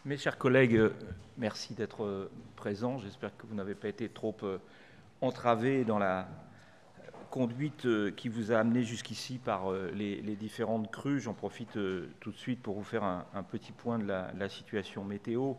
Mes chers collègues, merci d'être présents. J'espère que vous n'avez pas été trop entravés dans la conduite qui vous a amené jusqu'ici par les différentes crues. J'en profite tout de suite pour vous faire un petit point de la situation météo.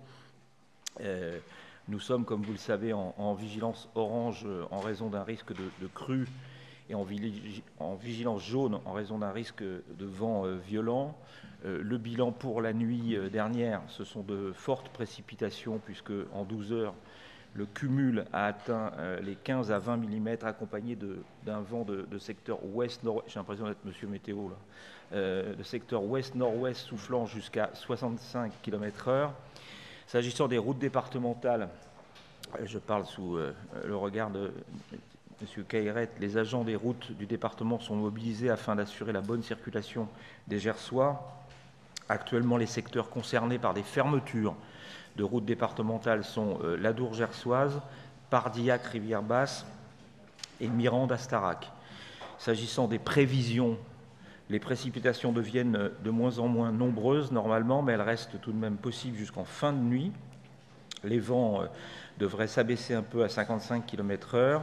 Nous sommes, comme vous le savez, en vigilance orange en raison d'un risque de crue et en vigilance jaune en raison d'un risque de vent violent. Le bilan pour la nuit dernière, ce sont de fortes précipitations puisque en 12 heures, le cumul a atteint les 15 à 20 mm accompagné d'un vent de secteur ouest-nord-ouest, j'ai l'impression d'être monsieur météo là, de secteur ouest-nord-ouest soufflant jusqu'à 65 km/h. S'agissant des routes départementales, je parle sous le regard de M. Caïret, les agents des routes du département sont mobilisés afin d'assurer la bonne circulation des Gersois. Actuellement, les secteurs concernés par des fermetures de routes départementales sont l'Adour gersoise, Pardillac, Rivière-Basse et Mirande-Astarac. S'agissant des prévisions, les précipitations deviennent de moins en moins nombreuses normalement, mais elles restent tout de même possibles jusqu'en fin de nuit. Les vents devraient s'abaisser un peu à 55 km/h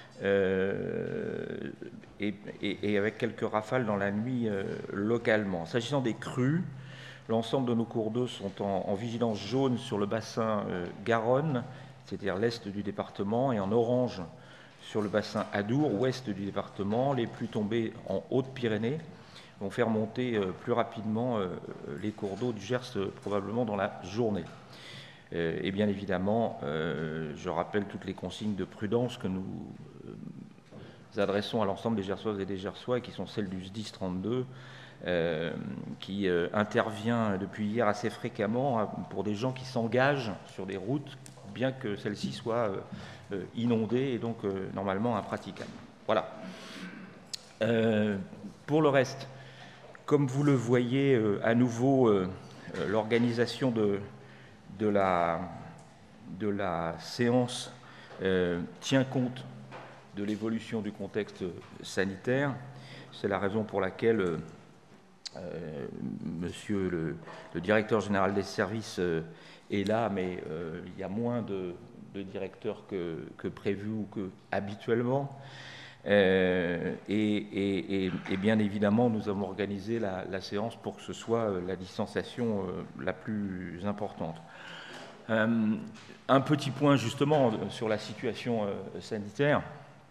et avec quelques rafales dans la nuit localement. S'agissant des crues, l'ensemble de nos cours d'eau sont en vigilance jaune sur le bassin Garonne, c'est-à-dire l'est du département, et en orange sur le bassin Adour, ouest du département. Les pluies tombées en Haute-Pyrénées vont faire monter plus rapidement les cours d'eau du Gers probablement dans la journée. Et bien évidemment, je rappelle toutes les consignes de prudence que nous adressons à l'ensemble des Gersoises et des Gersois, et qui sont celles du SDIS 32, qui intervient depuis hier assez fréquemment pour des gens qui s'engagent sur des routes, bien que celles-ci soient inondées et donc normalement impraticables. Voilà. Pour le reste, comme vous le voyez, à nouveau, l'organisation de la séance tient compte de l'évolution du contexte sanitaire. C'est la raison pour laquelle monsieur le directeur général des services est là, mais il y a moins de directeurs que prévu ou que habituellement. Et bien évidemment, nous avons organisé la séance pour que ce soit la distanciation la plus importante. Un petit point justement sur la situation sanitaire.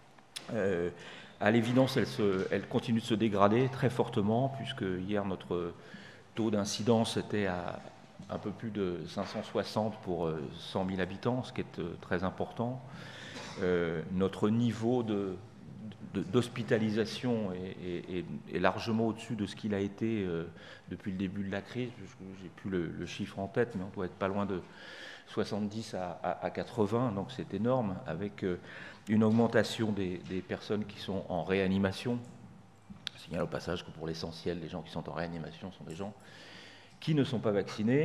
À l'évidence, elle continue de se dégrader très fortement, puisque hier, notre taux d'incidence était à un peu plus de 560 pour 100 000 habitants, ce qui est très important. Notre niveau d'hospitalisation est largement au-dessus de ce qu'il a été depuis le début de la crise. J'ai plus le chiffre en tête, mais on doit être pas loin de 70 à 80, donc c'est énorme, avec une augmentation des personnes qui sont en réanimation. Je signale au passage que pour l'essentiel, les gens qui sont en réanimation sont des gens qui ne sont pas vaccinés.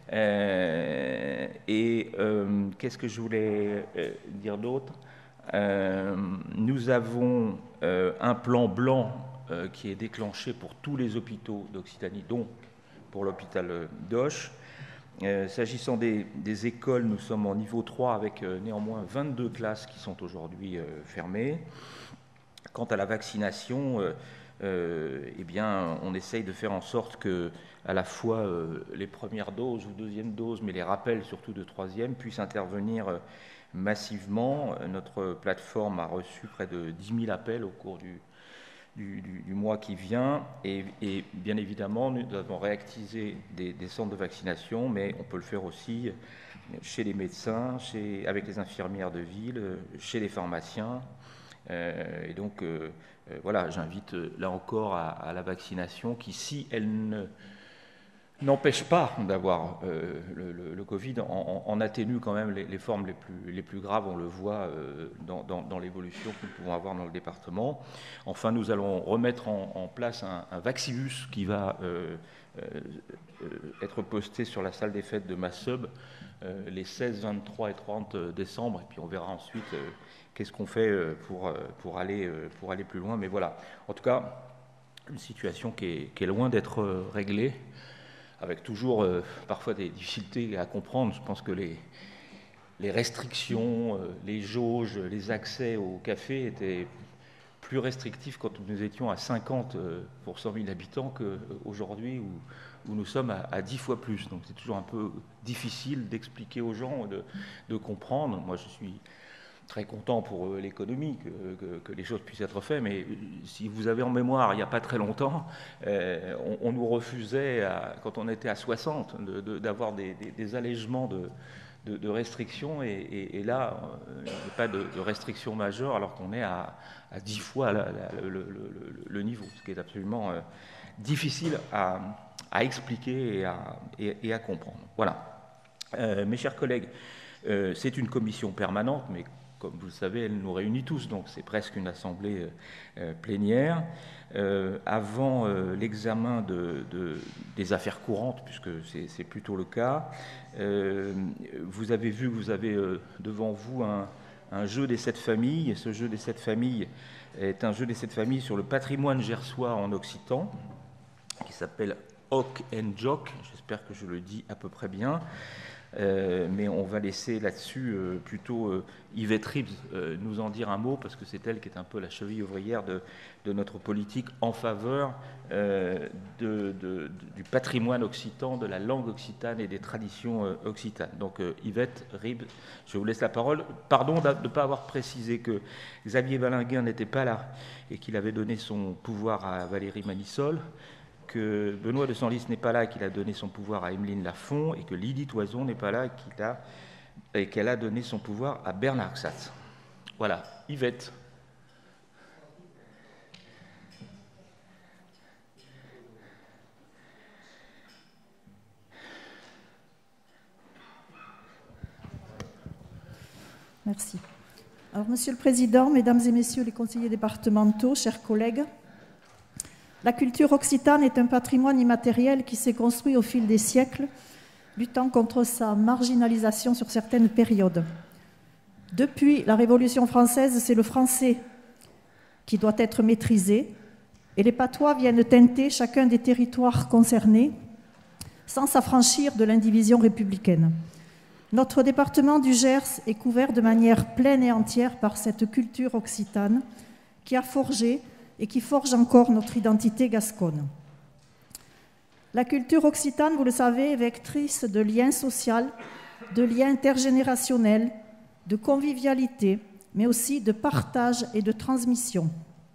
Qu'est-ce que je voulais dire d'autre ? Nous avons un plan blanc qui est déclenché pour tous les hôpitaux d'Occitanie, dont pour l'hôpital d'Auch. S'agissant des écoles, nous sommes en niveau 3 avec néanmoins 22 classes qui sont aujourd'hui fermées. Quant à la vaccination, eh bien, on essaye de faire en sorte que à la fois les premières doses ou deuxième doses, mais les rappels surtout de troisième, puissent intervenir massivement. Notre plateforme a reçu près de 10 000 appels au cours du mois qui vient, et bien évidemment nous avons réactivé des centres de vaccination, mais on peut le faire aussi chez les médecins, avec les infirmières de ville, chez les pharmaciens, et donc voilà, j'invite là encore à la vaccination qui, si elle n'empêche pas d'avoir le Covid, en atténue quand même les formes les plus graves, on le voit dans l'évolution que nous pouvons avoir dans le département. Enfin, nous allons remettre en place un Vaccibus qui va être posté sur la salle des fêtes de Massub les 16, 23 et 30 décembre, et puis on verra ensuite qu'est-ce qu'on fait pour aller plus loin. Mais voilà, en tout cas, une situation qui est loin d'être réglée, avec toujours parfois des difficultés à comprendre. Je pense que les restrictions, les jauges, les accès au café étaient plus restrictifs quand nous étions à 50 pour 100 000 habitants qu'aujourd'hui où nous sommes à 10 fois plus. Donc c'est toujours un peu difficile d'expliquer aux gens, de comprendre. Moi, je suis très content pour l'économie que les choses puissent être faites, mais si vous avez en mémoire, il n'y a pas très longtemps, on nous refusait, quand on était à 60, d'avoir des allègements de restrictions, et là, il n'y a pas de restrictions majeures, alors qu'on est à 10 fois le niveau, ce qui est absolument difficile à expliquer et à comprendre. Voilà. Mes chers collègues, c'est une commission permanente, mais comme vous le savez, elle nous réunit tous, donc c'est presque une assemblée plénière. Avant l'examen des affaires courantes, puisque c'est plutôt le cas, vous avez vu, vous avez devant vous un jeu des 7 familles, et ce jeu des 7 familles est un jeu des 7 familles sur le patrimoine gersois en occitan, qui s'appelle Hoc and Joc, j'espère que je le dis à peu près bien. Mais on va laisser là-dessus plutôt Yvette Ribes nous en dire un mot, parce que c'est elle qui est un peu la cheville ouvrière de notre politique en faveur du patrimoine occitan, de la langue occitane et des traditions occitanes. Donc Yvette Ribes, je vous laisse la parole. Pardon de ne pas avoir précisé que Xavier Balinguin n'était pas là et qu'il avait donné son pouvoir à Valérie Manissol, que Benoît de Senlis n'est pas là et qu'il a donné son pouvoir à Emeline Lafont, et que Lydie Toison n'est pas là et qu'elle a donné son pouvoir à Bernard Xatz. Voilà, Yvette. Merci. Alors, Monsieur le Président, Mesdames et Messieurs les conseillers départementaux, chers collègues, la culture occitane est un patrimoine immatériel qui s'est construit au fil des siècles, luttant contre sa marginalisation sur certaines périodes. Depuis la Révolution française, c'est le français qui doit être maîtrisé, et les patois viennent teinter chacun des territoires concernés sans s'affranchir de l'indivision républicaine. Notre département du Gers est couvert de manière pleine et entière par cette culture occitane qui a forgé et qui forge encore notre identité gasconne. La culture occitane, vous le savez, est vectrice de liens sociaux, de liens intergénérationnels, de convivialité, mais aussi de partage et de transmission.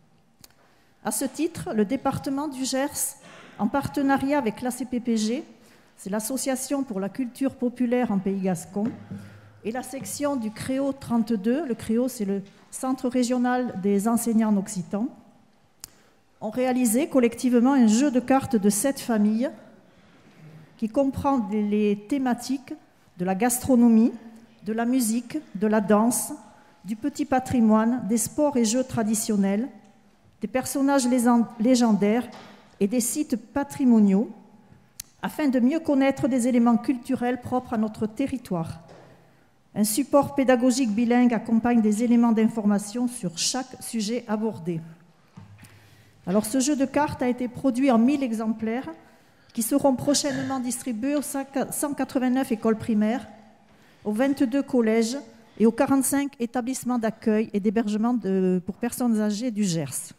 À ce titre, le département du Gers, en partenariat avec l'ACPPG, c'est l'Association pour la culture populaire en Pays Gascon, et la section du CREO 32, le CREO c'est le Centre régional des enseignants occitans, ont réalisé collectivement un jeu de cartes de 7 familles qui comprend les thématiques de la gastronomie, de la musique, de la danse, du petit patrimoine, des sports et jeux traditionnels, des personnages légendaires et des sites patrimoniaux, afin de mieux connaître des éléments culturels propres à notre territoire. Un support pédagogique bilingue accompagne des éléments d'information sur chaque sujet abordé. Alors, ce jeu de cartes a été produit en 1000 exemplaires qui seront prochainement distribués aux 189 écoles primaires, aux 22 collèges et aux 45 établissements d'accueil et d'hébergement pour personnes âgées du Gers.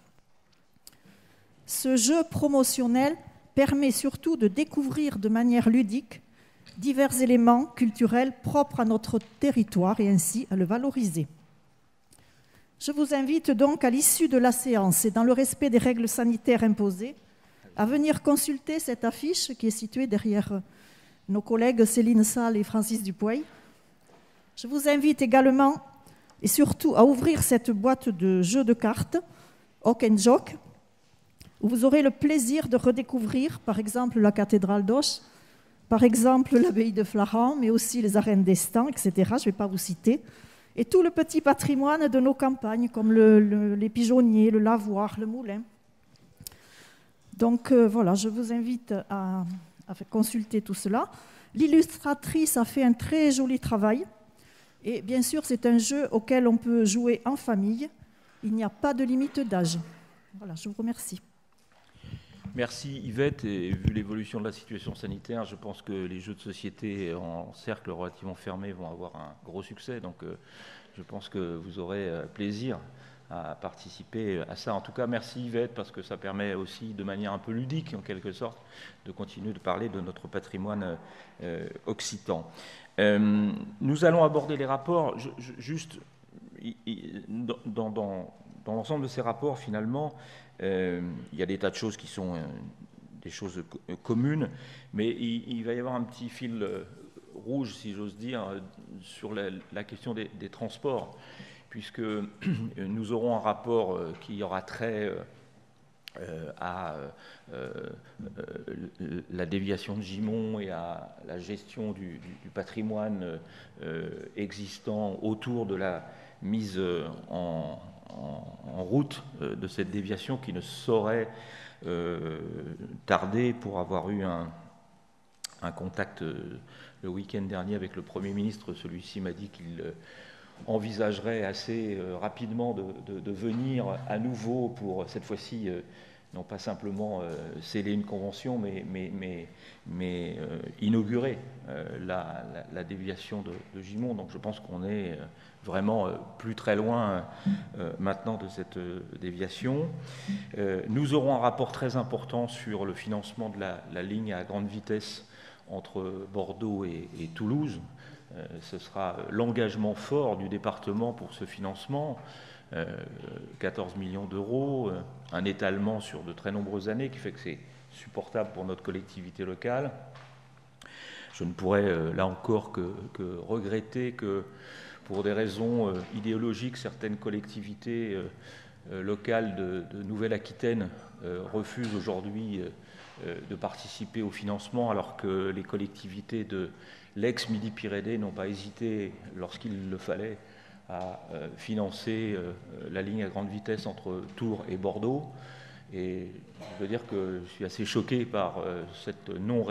Ce jeu promotionnel permet surtout de découvrir de manière ludique divers éléments culturels propres à notre territoire et ainsi à le valoriser. Je vous invite donc à l'issue de la séance et dans le respect des règles sanitaires imposées à venir consulter cette affiche qui est située derrière nos collègues Céline Salle et Francis Dupuy. Je vous invite également et surtout à ouvrir cette boîte de jeux de cartes Hoc and Joc, où vous aurez le plaisir de redécouvrir par exemple la cathédrale d'Auch, par exemple l'abbaye de Florent, mais aussi les arènes d'Estaing, etc. Je ne vais pas vous citer. Et tout le petit patrimoine de nos campagnes, comme les pigeonniers, le lavoir, le moulin. Donc voilà, je vous invite à consulter tout cela. L'illustratrice a fait un très joli travail. Et bien sûr, c'est un jeu auquel on peut jouer en famille. Il n'y a pas de limite d'âge. Voilà, je vous remercie. Merci Yvette, et vu l'évolution de la situation sanitaire, je pense que les jeux de société en cercle relativement fermé vont avoir un gros succès, donc je pense que vous aurez plaisir à participer à ça. En tout cas, merci Yvette, parce que ça permet aussi, de manière un peu ludique en quelque sorte, de continuer de parler de notre patrimoine occitan. Nous allons aborder les rapports, juste dans l'ensemble de ces rapports, finalement, il y a des tas de choses qui sont des choses communes, mais il va y avoir un petit fil rouge, si j'ose dire, sur la question des transports, puisque nous aurons un rapport qui aura trait à la déviation de Gimont et à la gestion du patrimoine existant autour de la mise en route de cette déviation qui ne saurait tarder, pour avoir eu un contact le week-end dernier avec le Premier ministre. Celui-ci m'a dit qu'il envisagerait assez rapidement de venir à nouveau pour cette fois-ci non pas simplement sceller une convention, mais inaugurer la déviation de Gimont. Donc je pense qu'on est vraiment plus très loin maintenant de cette déviation. Nous aurons un rapport très important sur le financement de la ligne à grande vitesse entre Bordeaux et Toulouse. Ce sera l'engagement fort du département pour ce financement. 14 millions d'euros, un étalement sur de très nombreuses années qui fait que c'est supportable pour notre collectivité locale. Je ne pourrais là encore que regretter que pour des raisons idéologiques, certaines collectivités locales de Nouvelle-Aquitaine refusent aujourd'hui de participer au financement, alors que les collectivités de l'ex-Midi-Pyrénées n'ont pas hésité, lorsqu'il le fallait, à financer la ligne à grande vitesse entre Tours et Bordeaux. Et je veux dire que je suis assez choqué par cette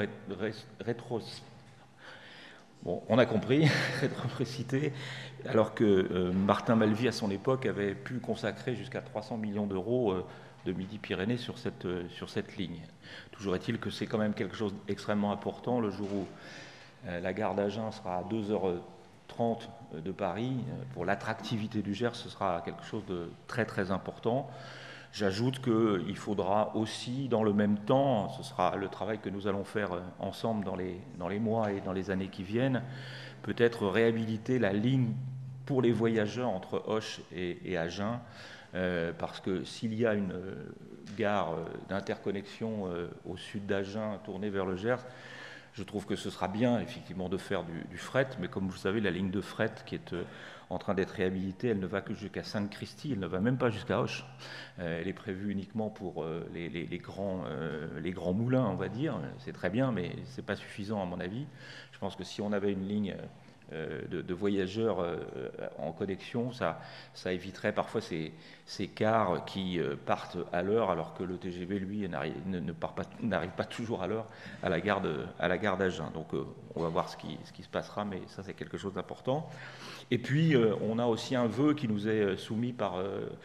bon, on a compris, rétrocité, alors que Martin Malvy, à son époque, avait pu consacrer jusqu'à 300 millions d'euros de Midi-Pyrénées sur cette ligne. Toujours est-il que c'est quand même quelque chose d'extrêmement important. Le jour où la gare d'Agen sera à 2h30 de Paris, pour l'attractivité du Gers, ce sera quelque chose de très très important. J'ajoute qu'il faudra aussi, dans le même temps, ce sera le travail que nous allons faire ensemble dans les mois et dans les années qui viennent, peut-être réhabiliter la ligne pour les voyageurs entre Auch et Agen, parce que s'il y a une gare d'interconnexion au sud d'Agen tournée vers le Gers, je trouve que ce sera bien, effectivement, de faire du fret, mais comme vous savez, la ligne de fret qui est en train d'être réhabilitée, elle ne va que jusqu'à Sainte-Christie, elle ne va même pas jusqu'à Auch. Elle est prévue uniquement pour les grands moulins, on va dire. C'est très bien, mais ce n'est pas suffisant, à mon avis. Je pense que si on avait une ligne de voyageurs en connexion, ça éviterait parfois ces cars qui partent à l'heure, alors que le TGV, lui, n'arrive pas toujours à l'heure à la gare d'Agen. Donc on va voir ce qui se passera, mais ça, c'est quelque chose d'important. Et puis, on a aussi un vœu qui nous est soumis par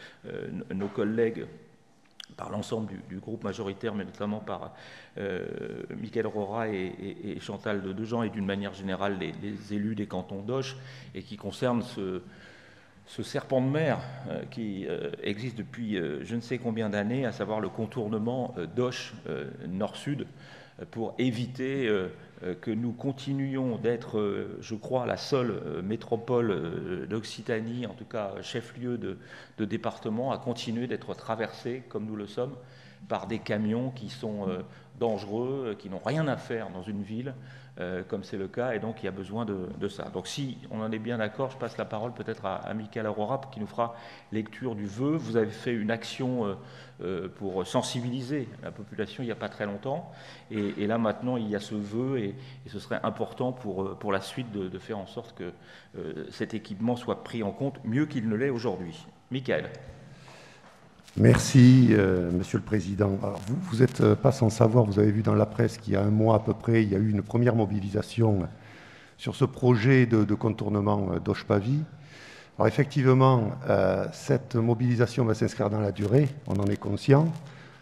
nos collègues, par l'ensemble du groupe majoritaire, mais notamment par Mickaël Rora et Chantal de Dejean, et d'une manière générale les élus des cantons d'Auch, et qui concerne ce serpent de mer qui existe depuis je ne sais combien d'années, à savoir le contournement d'Auch nord-sud, pour éviter que nous continuions d'être, je crois, la seule métropole d'Occitanie, en tout cas chef-lieu de département, à continuer d'être traversée, comme nous le sommes, par des camions qui sont dangereux, qui n'ont rien à faire dans une ville, comme c'est le cas, et donc il y a besoin de ça. Donc si on en est bien d'accord, je passe la parole peut-être à Mickaël Rora qui nous fera lecture du vœu. Vous avez fait une action pour sensibiliser la population il n'y a pas très longtemps, et là maintenant il y a ce vœu, et ce serait important pour la suite de faire en sorte que cet équipement soit pris en compte mieux qu'il ne l'est aujourd'hui. Mickaël. Merci, Monsieur le Président. Alors, vous n'êtes pas sans savoir, vous avez vu dans la presse qu'il y a un mois à peu près, il y a eu une première mobilisation sur ce projet de contournement d'Auch-Pavie. Alors effectivement, cette mobilisation va s'inscrire dans la durée, on en est conscient.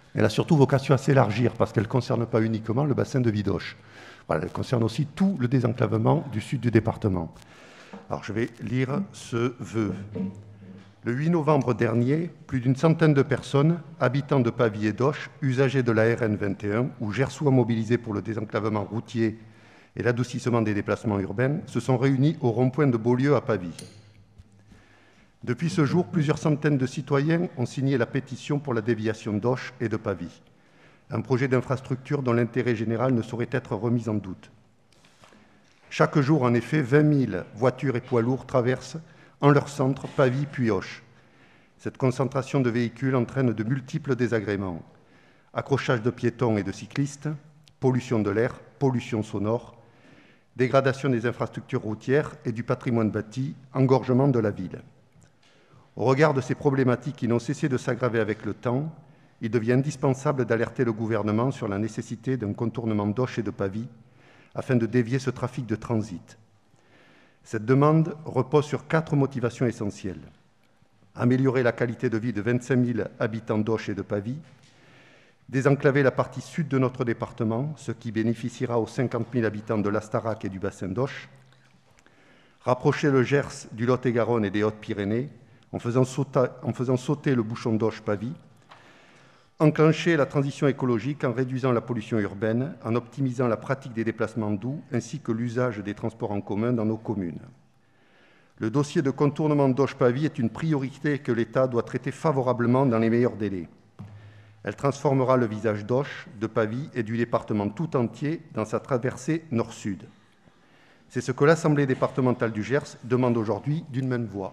Elle a surtout vocation à s'élargir parce qu'elle ne concerne pas uniquement le bassin de Vidoche. Voilà, elle concerne aussi tout le désenclavement du sud du département. Alors, je vais lire ce vœu. Le 8 novembre dernier, plus d'une centaine de personnes, habitants de Pavie et d'Auch, usagers de la RN 21 ou Gersois mobilisés pour le désenclavement routier et l'adoucissement des déplacements urbains, se sont réunis au rond-point de Beaulieu à Pavie. Depuis ce jour, plusieurs centaines de citoyens ont signé la pétition pour la déviation d'Auch et de Pavie, un projet d'infrastructure dont l'intérêt général ne saurait être remis en doute. Chaque jour, en effet, 20 000 voitures et poids lourds traversent en leur centre Pavie puis Auch. Cette concentration de véhicules entraîne de multiples désagréments. Accrochage de piétons et de cyclistes, pollution de l'air, pollution sonore, dégradation des infrastructures routières et du patrimoine bâti, engorgement de la ville. Au regard de ces problématiques qui n'ont cessé de s'aggraver avec le temps, il devient indispensable d'alerter le gouvernement sur la nécessité d'un contournement d'Auch et de Pavie afin de dévier ce trafic de transit. Cette demande repose sur 4 motivations essentielles. Améliorer la qualité de vie de 25 000 habitants d'Auch et de Pavie, désenclaver la partie sud de notre département, ce qui bénéficiera aux 50 000 habitants de l'Astarac et du bassin d'Auch, rapprocher le Gers du Lot-et-Garonne et des Hautes-Pyrénées en faisant sauter le bouchon d'Auch-Pavie, enclencher la transition écologique en réduisant la pollution urbaine, en optimisant la pratique des déplacements doux ainsi que l'usage des transports en commun dans nos communes. Le dossier de contournement d'Auch-Pavie est une priorité que l'État doit traiter favorablement dans les meilleurs délais. Elle transformera le visage d'Auch, de Pavie et du département tout entier dans sa traversée nord-sud. C'est ce que l'Assemblée départementale du Gers demande aujourd'hui d'une même voix.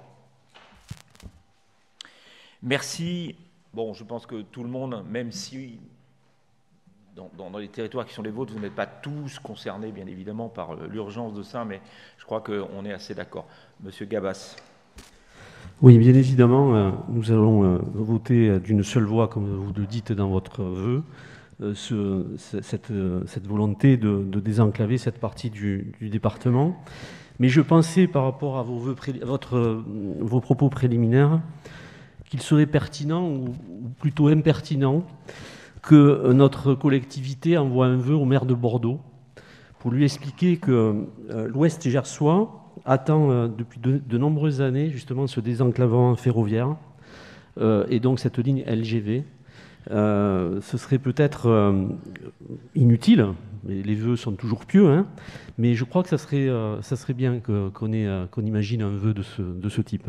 Merci. Bon, je pense que tout le monde, même si dans les territoires qui sont les vôtres, vous n'êtes pas tous concernés, bien évidemment, par l'urgence de ça, mais je crois qu'on est assez d'accord. Monsieur Gabas. Oui, bien évidemment, nous allons voter d'une seule voix, comme vous le dites dans votre vœu, cette volonté de désenclaver cette partie du département. Mais je pensais, par rapport à vos propos préliminaires, qu'il serait pertinent, ou plutôt impertinent, que notre collectivité envoie un vœu au maire de Bordeaux pour lui expliquer que l'Ouest gersois attend depuis de nombreuses années justement ce désenclavement ferroviaire et donc cette ligne LGV. Ce serait peut-être inutile, mais les vœux sont toujours pieux, hein, mais je crois que ça serait bien qu'on imagine un vœu de ce type.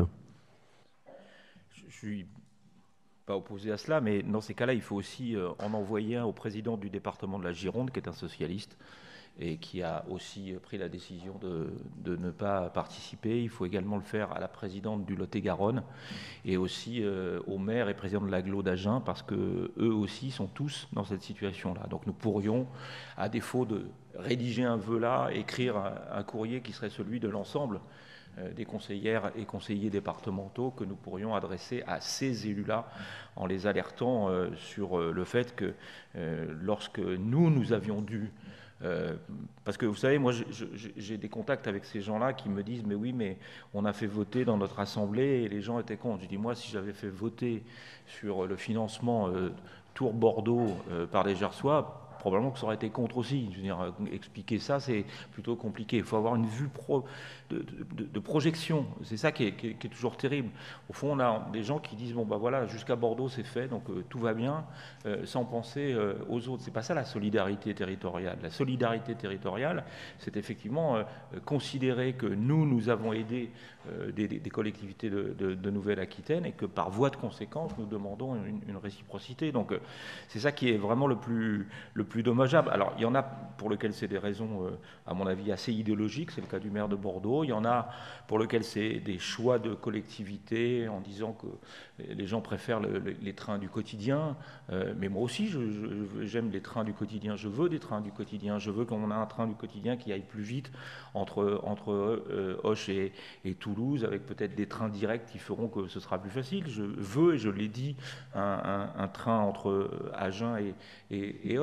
Je suis pas opposé à cela, mais dans ces cas-là, il faut aussi en envoyer un au président du département de la Gironde, qui est un socialiste, et qui a aussi pris la décision de ne pas participer. Il faut également le faire à la présidente du Lot-et-Garonne, et aussi au maire et président de l'agglo d'Agen, parce qu'eux aussi sont tous dans cette situation-là. Donc nous pourrions, à défaut de rédiger un vœu là, écrire un courrier qui serait celui de l'ensemble des conseillères et conseillers départementaux que nous pourrions adresser à ces élus-là en les alertant sur le fait que lorsque nous avions dû... parce que vous savez, moi j'ai des contacts avec ces gens-là qui me disent « mais oui, mais on a fait voter dans notre assemblée et les gens étaient contre ». Je dis « moi, si j'avais fait voter sur le financement Tours-Bordeaux par les Gersois, probablement que ça aurait été contre aussi. Je veux dire, expliquer ça, c'est plutôt compliqué. Il faut avoir une vue de projection. C'est ça qui est toujours terrible. Au fond, on a des gens qui disent, bon, ben voilà, jusqu'à Bordeaux, c'est fait, donc tout va bien, sans penser aux autres. C'est pas ça la solidarité territoriale. La solidarité territoriale, c'est effectivement considérer que nous avons aidé des collectivités de Nouvelle-Aquitaine et que par voie de conséquence, nous demandons une réciprocité. Donc, c'est ça qui est vraiment le plus dommageable. Alors, il y en a pour lesquels c'est des raisons, à mon avis, assez idéologiques. C'est le cas du maire de Bordeaux. Il y en a pour lesquels c'est des choix de collectivité en disant que les gens préfèrent les trains du quotidien. Mais moi aussi, j'aime les trains du quotidien. Je veux des trains du quotidien. Je veux qu'on ait un train du quotidien qui aille plus vite entre Auch et Toulouse, avec peut-être des trains directs qui feront que ce sera plus facile. Je veux, et je l'ai dit, un train entre Agen et Auch. Les trains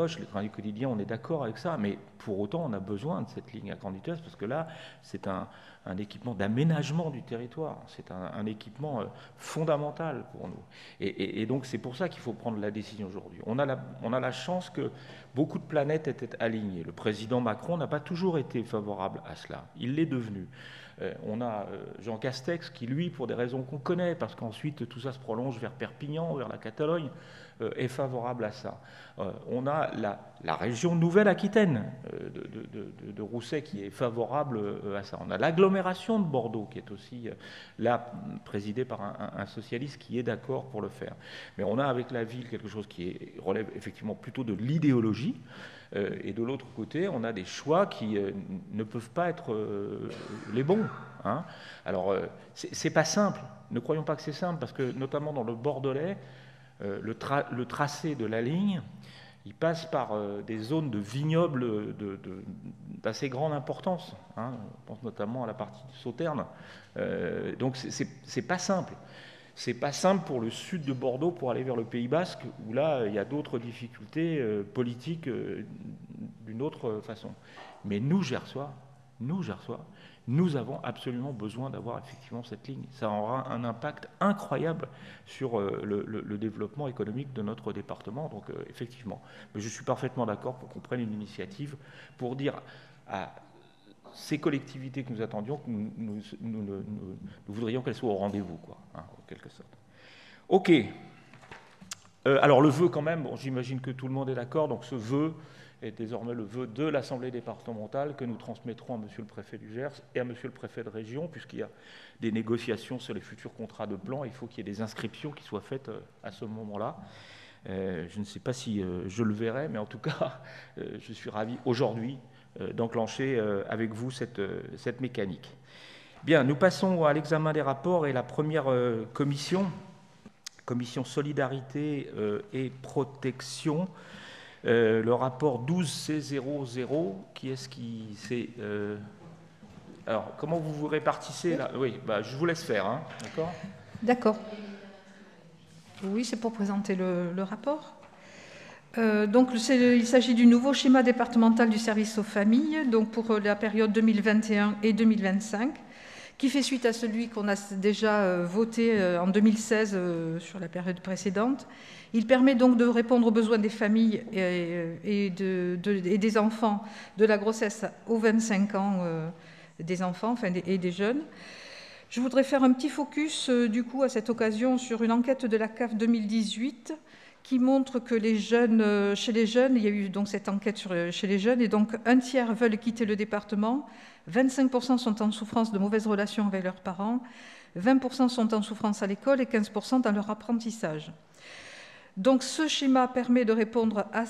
travail quotidien, on est d'accord avec ça, mais pour autant, on a besoin de cette ligne à grande vitesse, parce que là, c'est un équipement d'aménagement du territoire, c'est un équipement fondamental pour nous. Et donc, c'est pour ça qu'il faut prendre la décision aujourd'hui. On a la chance que beaucoup de planètes étaient alignées. Le président Macron n'a pas toujours été favorable à cela. Il l'est devenu. On a Jean Castex qui, lui, pour des raisons qu'on connaît, parce qu'ensuite tout ça se prolonge vers Perpignan, vers la Catalogne, est favorable à ça. On a la région Nouvelle-Aquitaine de Rousset qui est favorable à ça. On a l'agglomération de Bordeaux qui est aussi là présidée par un socialiste qui est d'accord pour le faire. Mais on a avec la ville quelque chose qui relève effectivement plutôt de l'idéologie. Et de l'autre côté, on a des choix qui ne peuvent pas être les bons. Hein. Alors, c'est pas simple. Ne croyons pas que c'est simple, parce que notamment dans le Bordelais, le tracé de la ligne, il passe par des zones de vignobles d'assez grande importance. Hein. On pense notamment à la partie de Sauternes. Donc, c'est pas simple. C'est pas simple pour le sud de Bordeaux pour aller vers le Pays Basque, où là, il y a d'autres difficultés politiques d'une autre façon. Mais nous, Gersois, nous avons absolument besoin d'avoir effectivement cette ligne. Ça aura un impact incroyable sur le développement économique de notre département. Donc, effectivement, mais je suis parfaitement d'accord pour qu'on prenne une initiative pour dire à ces collectivités que nous attendions, que nous voudrions qu'elles soient au rendez-vous, quoi, hein, en quelque sorte. OK. Alors le vœu quand même, bon, j'imagine que tout le monde est d'accord, donc ce vœu est désormais le vœu de l'Assemblée départementale que nous transmettrons à Monsieur le Préfet du Gers et à Monsieur le Préfet de région, puisqu'il y a des négociations sur les futurs contrats de plan, il faut qu'il y ait des inscriptions qui soient faites à ce moment-là. Je ne sais pas si je le verrai, mais en tout cas, je suis ravi aujourd'hui d'enclencher avec vous cette mécanique. Bien, nous passons à l'examen des rapports et la première commission Solidarité et Protection, le rapport 12C00, qui est-ce qui c'est alors, comment vous vous répartissez là? Oui, je vous laisse faire, hein, d'accord? D'accord. Oui, c'est pour présenter le rapport. Donc, il s'agit du nouveau schéma départemental du service aux familles, donc pour la période 2021 et 2025, qui fait suite à celui qu'on a déjà voté en 2016 sur la période précédente. Il permet donc de répondre aux besoins des familles et des enfants de la grossesse aux 25 ans des enfants et des jeunes. Je voudrais faire un petit focus du coup à cette occasion sur une enquête de la CAF 2018 qui montre que chez les jeunes, il y a eu donc cette enquête chez les jeunes, et donc un tiers veulent quitter le département, 25% sont en souffrance de mauvaises relations avec leurs parents, 20% sont en souffrance à l'école et 15% dans leur apprentissage. Donc ce schéma permet de répondre à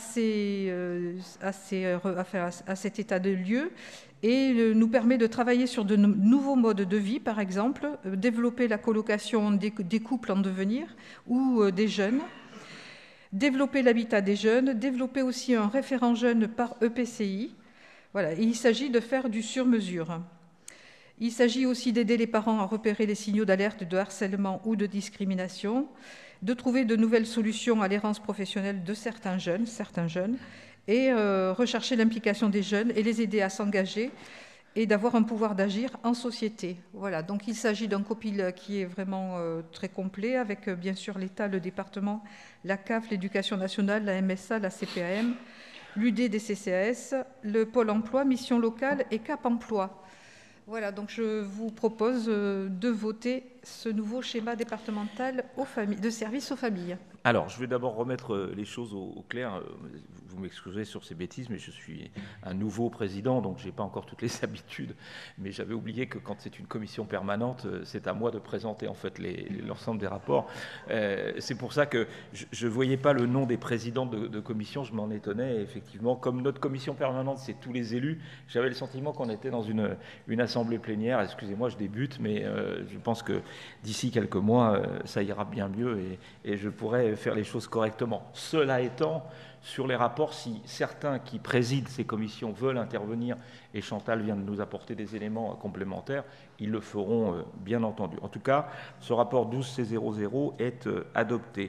cet état de lieu et nous permet de travailler sur de nouveaux modes de vie, par exemple, développer la colocation des couples en devenir ou des jeunes, développer l'habitat des jeunes, développer aussi un référent jeune par EPCI. Voilà, il s'agit de faire du sur-mesure. Il s'agit aussi d'aider les parents à repérer les signaux d'alerte de harcèlement ou de discrimination, de trouver de nouvelles solutions à l'errance professionnelle de certains jeunes, et rechercher l'implication des jeunes et les aider à s'engager et d'avoir un pouvoir d'agir en société. Voilà, donc il s'agit d'un copil qui est vraiment très complet, avec bien sûr l'État, le département, la CAF, l'Éducation nationale, la MSA, la CPAM, l'UD des CCAS, le Pôle emploi, Mission locale et Cap emploi. Voilà, donc je vous propose de voter ce nouveau schéma départemental de services aux familles. Alors, je vais d'abord remettre les choses au clair. Vous m'excuserez sur ces bêtises, mais je suis un nouveau président, donc je n'ai pas encore toutes les habitudes. Mais j'avais oublié que quand c'est une commission permanente, c'est à moi de présenter en fait l'ensemble des rapports. C'est pour ça que je ne voyais pas le nom des présidents de commission, je m'en étonnais. Et effectivement, comme notre commission permanente, c'est tous les élus, j'avais le sentiment qu'on était dans une assemblée plénière. Excusez-moi, je débute, mais je pense que d'ici quelques mois, ça ira bien mieux et je pourrai faire les choses correctement. Cela étant, sur les rapports, si certains qui président ces commissions veulent intervenir, et Chantal vient de nous apporter des éléments complémentaires, ils le feront bien entendu. En tout cas, ce rapport 12C00 est adopté.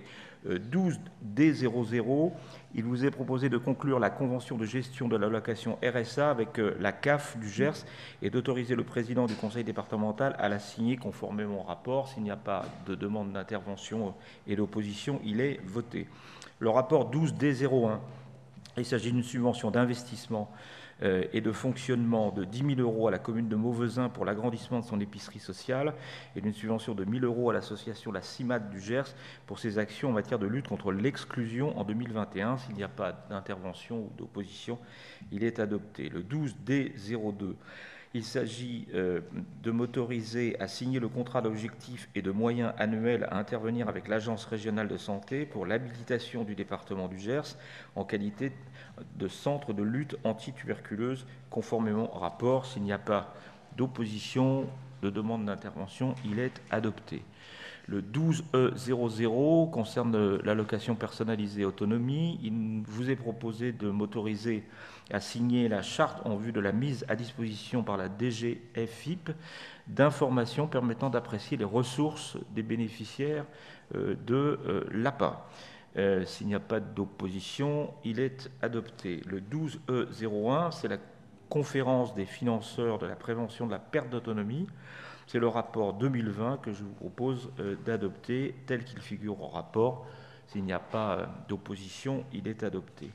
12D00, il vous est proposé de conclure la convention de gestion de l'allocation RSA avec la CAF du Gers et d'autoriser le président du conseil départemental à la signer conformément au rapport. S'il n'y a pas de demande d'intervention et d'opposition, il est voté. Le rapport 12D01, il s'agit d'une subvention d'investissement et de fonctionnement de 10 000 € à la commune de Mauvezin pour l'agrandissement de son épicerie sociale et d'une subvention de 1 000 € à l'association La CIMAD du Gers pour ses actions en matière de lutte contre l'exclusion en 2021. S'il n'y a pas d'intervention ou d'opposition, il est adopté. Le 12D02, il s'agit de m'autoriser à signer le contrat d'objectifs et de moyens annuels à intervenir avec l'Agence régionale de santé pour l'habilitation du département du Gers en qualité de centre de lutte anti-tuberculeuse conformément au rapport. S'il n'y a pas d'opposition, de demande d'intervention, il est adopté. Le 12E00 concerne l'allocation personnalisée autonomie. Il vous est proposé de m'autoriser à signer la charte en vue de la mise à disposition par la DGFiP d'informations permettant d'apprécier les ressources des bénéficiaires de l'APA. S'il n'y a pas d'opposition, il est adopté. Le 12E01, c'est la conférence des financeurs de la prévention de la perte d'autonomie. C'est le rapport 2020 que je vous propose d'adopter tel qu'il figure au rapport. S'il n'y a pas d'opposition, il est adopté.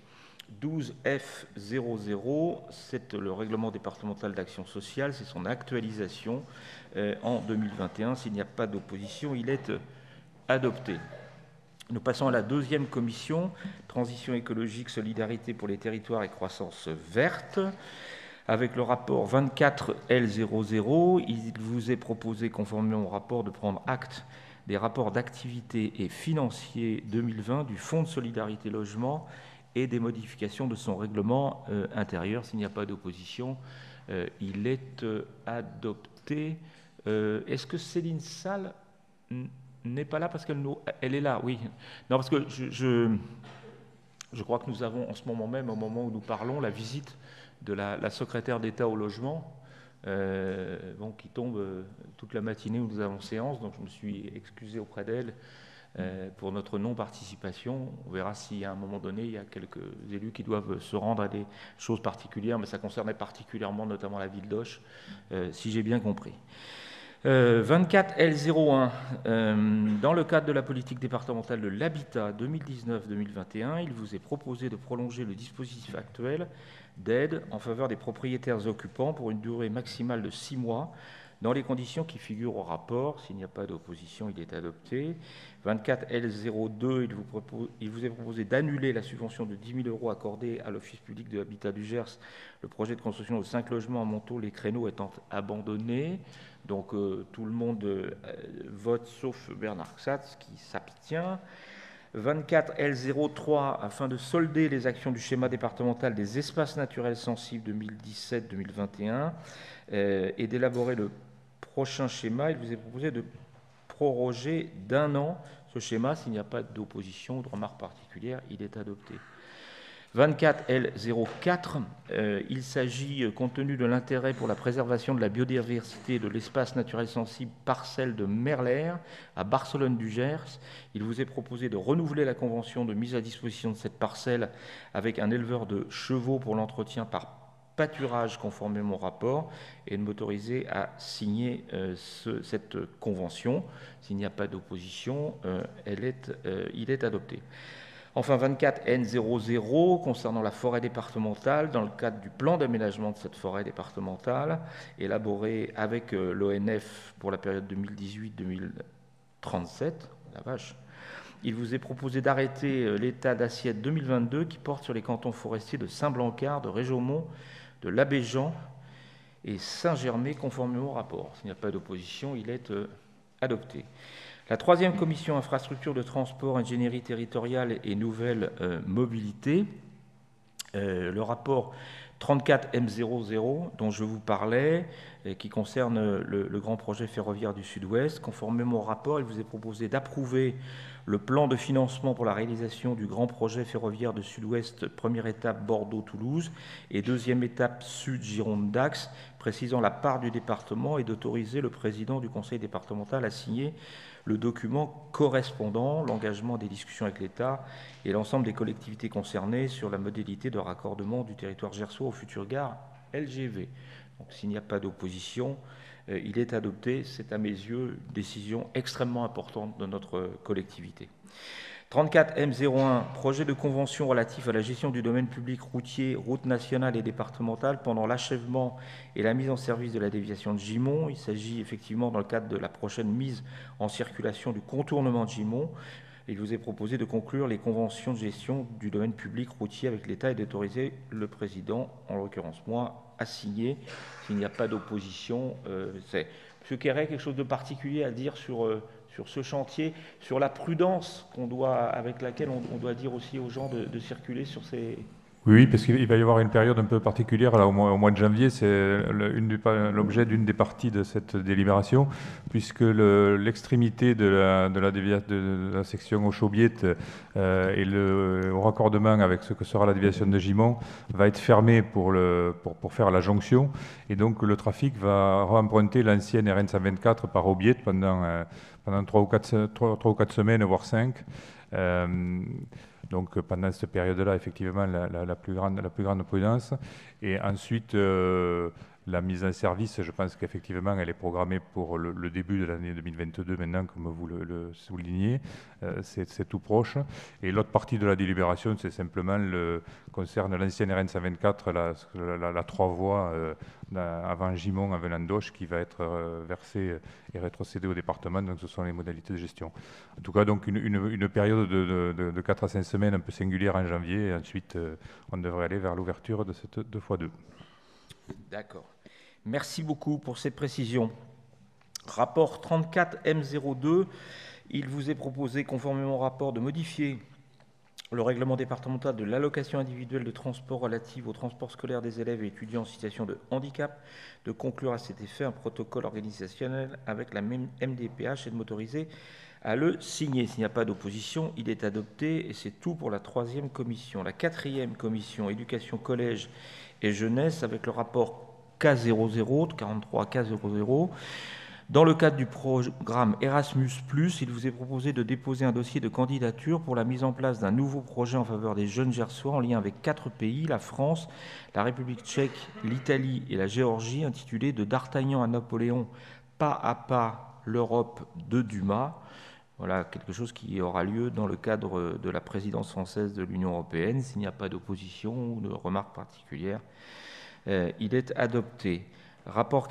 12F00, c'est le règlement départemental d'action sociale, c'est son actualisation en 2021. S'il n'y a pas d'opposition, il est adopté. Nous passons à la deuxième commission, transition écologique, solidarité pour les territoires et croissance verte. Avec le rapport 24L00, il vous est proposé, conformément au rapport, de prendre acte des rapports d'activité et financiers 2020 du Fonds de solidarité logement et des modifications de son règlement intérieur. S'il n'y a pas d'opposition, il est adopté. Est-ce que Céline Salle n'est pas là parce qu'elle est là? Oui. Non, parce que je crois que nous avons en ce moment même, au moment où nous parlons, la visite de la secrétaire d'État au logement, qui tombe toute la matinée où nous avons séance. Donc je me suis excusé auprès d'elle pour notre non-participation. On verra si à un moment donné, il y a quelques élus qui doivent se rendre à des choses particulières, mais ça concernait particulièrement notamment la ville d'Auch, si j'ai bien compris. 24L01, dans le cadre de la politique départementale de l'habitat 2019-2021, il vous est proposé de prolonger le dispositif actuel d'aide en faveur des propriétaires occupants pour une durée maximale de 6 mois, dans les conditions qui figurent au rapport. S'il n'y a pas d'opposition, il est adopté. 24L02, il vous est proposé d'annuler la subvention de 10 000 € accordée à l'Office public de l'habitat du Gers, le projet de construction de 5 logements à Montaut, les créneaux étant abandonnés. Donc tout le monde vote sauf Bernard Xatz qui s'abstient. 24L03, afin de solder les actions du schéma départemental des espaces naturels sensibles 2017-2021 et d'élaborer le prochain schéma, il vous est proposé de proroger d'1 an ce schéma. S'il n'y a pas d'opposition ou de remarque particulière, il est adopté. 24L04, il s'agit, compte tenu de l'intérêt pour la préservation de la biodiversité de l'espace naturel sensible parcelle de Merler à Barcelone-du-Gers, il vous est proposé de renouveler la convention de mise à disposition de cette parcelle avec un éleveur de chevaux pour l'entretien par pâturage conformément au rapport et de m'autoriser à signer cette convention. S'il n'y a pas d'opposition, il est adopté. Enfin, 24N00, concernant la forêt départementale, dans le cadre du plan d'aménagement de cette forêt départementale, élaboré avec l'ONF pour la période 2018-2037, la vache, il vous est proposé d'arrêter l'état d'assiette 2022 qui porte sur les cantons forestiers de Saint-Blancard, de Réjaumont, de l'Abéjan et Saint-Germain, conformément au rapport. S'il n'y a pas d'opposition, il est adopté. La troisième commission infrastructure de transport, ingénierie territoriale et nouvelle mobilité, le rapport 34M00 dont je vous parlais, qui concerne le grand projet ferroviaire du Sud-Ouest. Conformément au rapport, il vous est proposé d'approuver le plan de financement pour la réalisation du grand projet ferroviaire de Sud-Ouest, première étape Bordeaux-Toulouse et deuxième étape Sud-Gironde-Dax, précisant la part du département et d'autoriser le président du conseil départemental à signer le document correspondant, l'engagement des discussions avec l'État et l'ensemble des collectivités concernées sur la modalité de raccordement du territoire gersois aux futures gares LGV. Donc s'il n'y a pas d'opposition, il est adopté. C'est à mes yeux une décision extrêmement importante de notre collectivité. 34 M01, projet de convention relatif à la gestion du domaine public routier, route nationale et départementale pendant l'achèvement et la mise en service de la déviation de Gimont. Il s'agit effectivement dans le cadre de la prochaine mise en circulation du contournement de Gimont. Il vous est proposé de conclure les conventions de gestion du domaine public routier avec l'État et d'autoriser le président, en l'occurrence moi, à signer. S'il n'y a pas d'opposition, c'est... Monsieur Quéret, quelque chose de particulier à dire sur ce chantier, sur la prudence avec laquelle on doit dire aussi aux gens de circuler sur ces... Oui, parce qu'il va y avoir une période un peu particulière, là, au mois de janvier, c'est l'objet d'une des parties de cette délibération, puisque l'extrémité de la section Auchaubiette et au raccordement avec ce que sera la déviation de Gimont va être fermée pour faire la jonction, et donc le trafic va remprunter l'ancienne RN 124 par Aubiette pendant 3 ou 4 semaines, voire 5. Donc pendant cette période-là, effectivement, la plus grande prudence. Et ensuite, la mise en service, je pense qu'effectivement, elle est programmée pour le début de l'année 2022, maintenant, comme vous le soulignez. C'est tout proche. Et l'autre partie de la délibération, c'est simplement concerne l'ancienne RN 124, la 3 voies avant Gimont, en venant d'Auch, qui va être versée et rétrocédée au département. Donc ce sont les modalités de gestion. En tout cas, donc une période de 4 à 5 semaines un peu singulière en janvier. Et ensuite, on devrait aller vers l'ouverture de cette 2x2. D'accord. Merci beaucoup pour ces précisions. Rapport 34 M02, il vous est proposé, conformément au rapport, de modifier le règlement départemental de l'allocation individuelle de transport relative au transport scolaire des élèves et étudiants en situation de handicap, de conclure à cet effet un protocole organisationnel avec la même MDPH et de m'autoriser à le signer. S'il n'y a pas d'opposition, il est adopté et c'est tout pour la 3e commission. La 4e commission, éducation, collège et jeunesse, avec le rapport K00, 43 K00. Dans le cadre du programme Erasmus+, il vous est proposé de déposer un dossier de candidature pour la mise en place d'un nouveau projet en faveur des jeunes gersois en lien avec 4 pays, la France, la République tchèque, l'Italie et la Géorgie, intitulé « De D'Artagnan à Napoléon, pas à pas l'Europe de Dumas ». Voilà quelque chose qui aura lieu dans le cadre de la présidence française de l'Union européenne. S'il n'y a pas d'opposition ou de remarques particulières, il est adopté. Rapport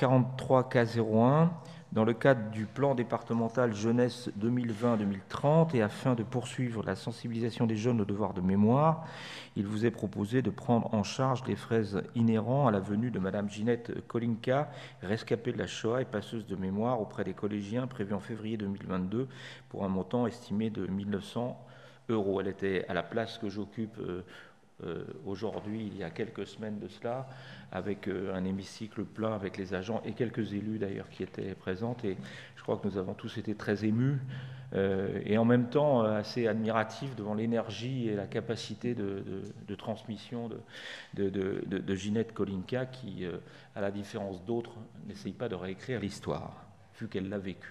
43K01, dans le cadre du plan départemental jeunesse 2020-2030 et afin de poursuivre la sensibilisation des jeunes au devoir de mémoire, il vous est proposé de prendre en charge les frais inhérents à la venue de Madame Ginette Kolinka, rescapée de la Shoah et passeuse de mémoire auprès des collégiens, prévue en février 2022 pour un montant estimé de 1 900 €. Elle était à la place que j'occupe aujourd'hui, il y a quelques semaines de cela, avec un hémicycle plein avec les agents et quelques élus d'ailleurs qui étaient présents. Et je crois que nous avons tous été très émus et en même temps assez admiratifs devant l'énergie et la capacité de transmission de Ginette Kolinka qui, à la différence d'autres, n'essaye pas de réécrire l'histoire, vu qu'elle l'a vécue.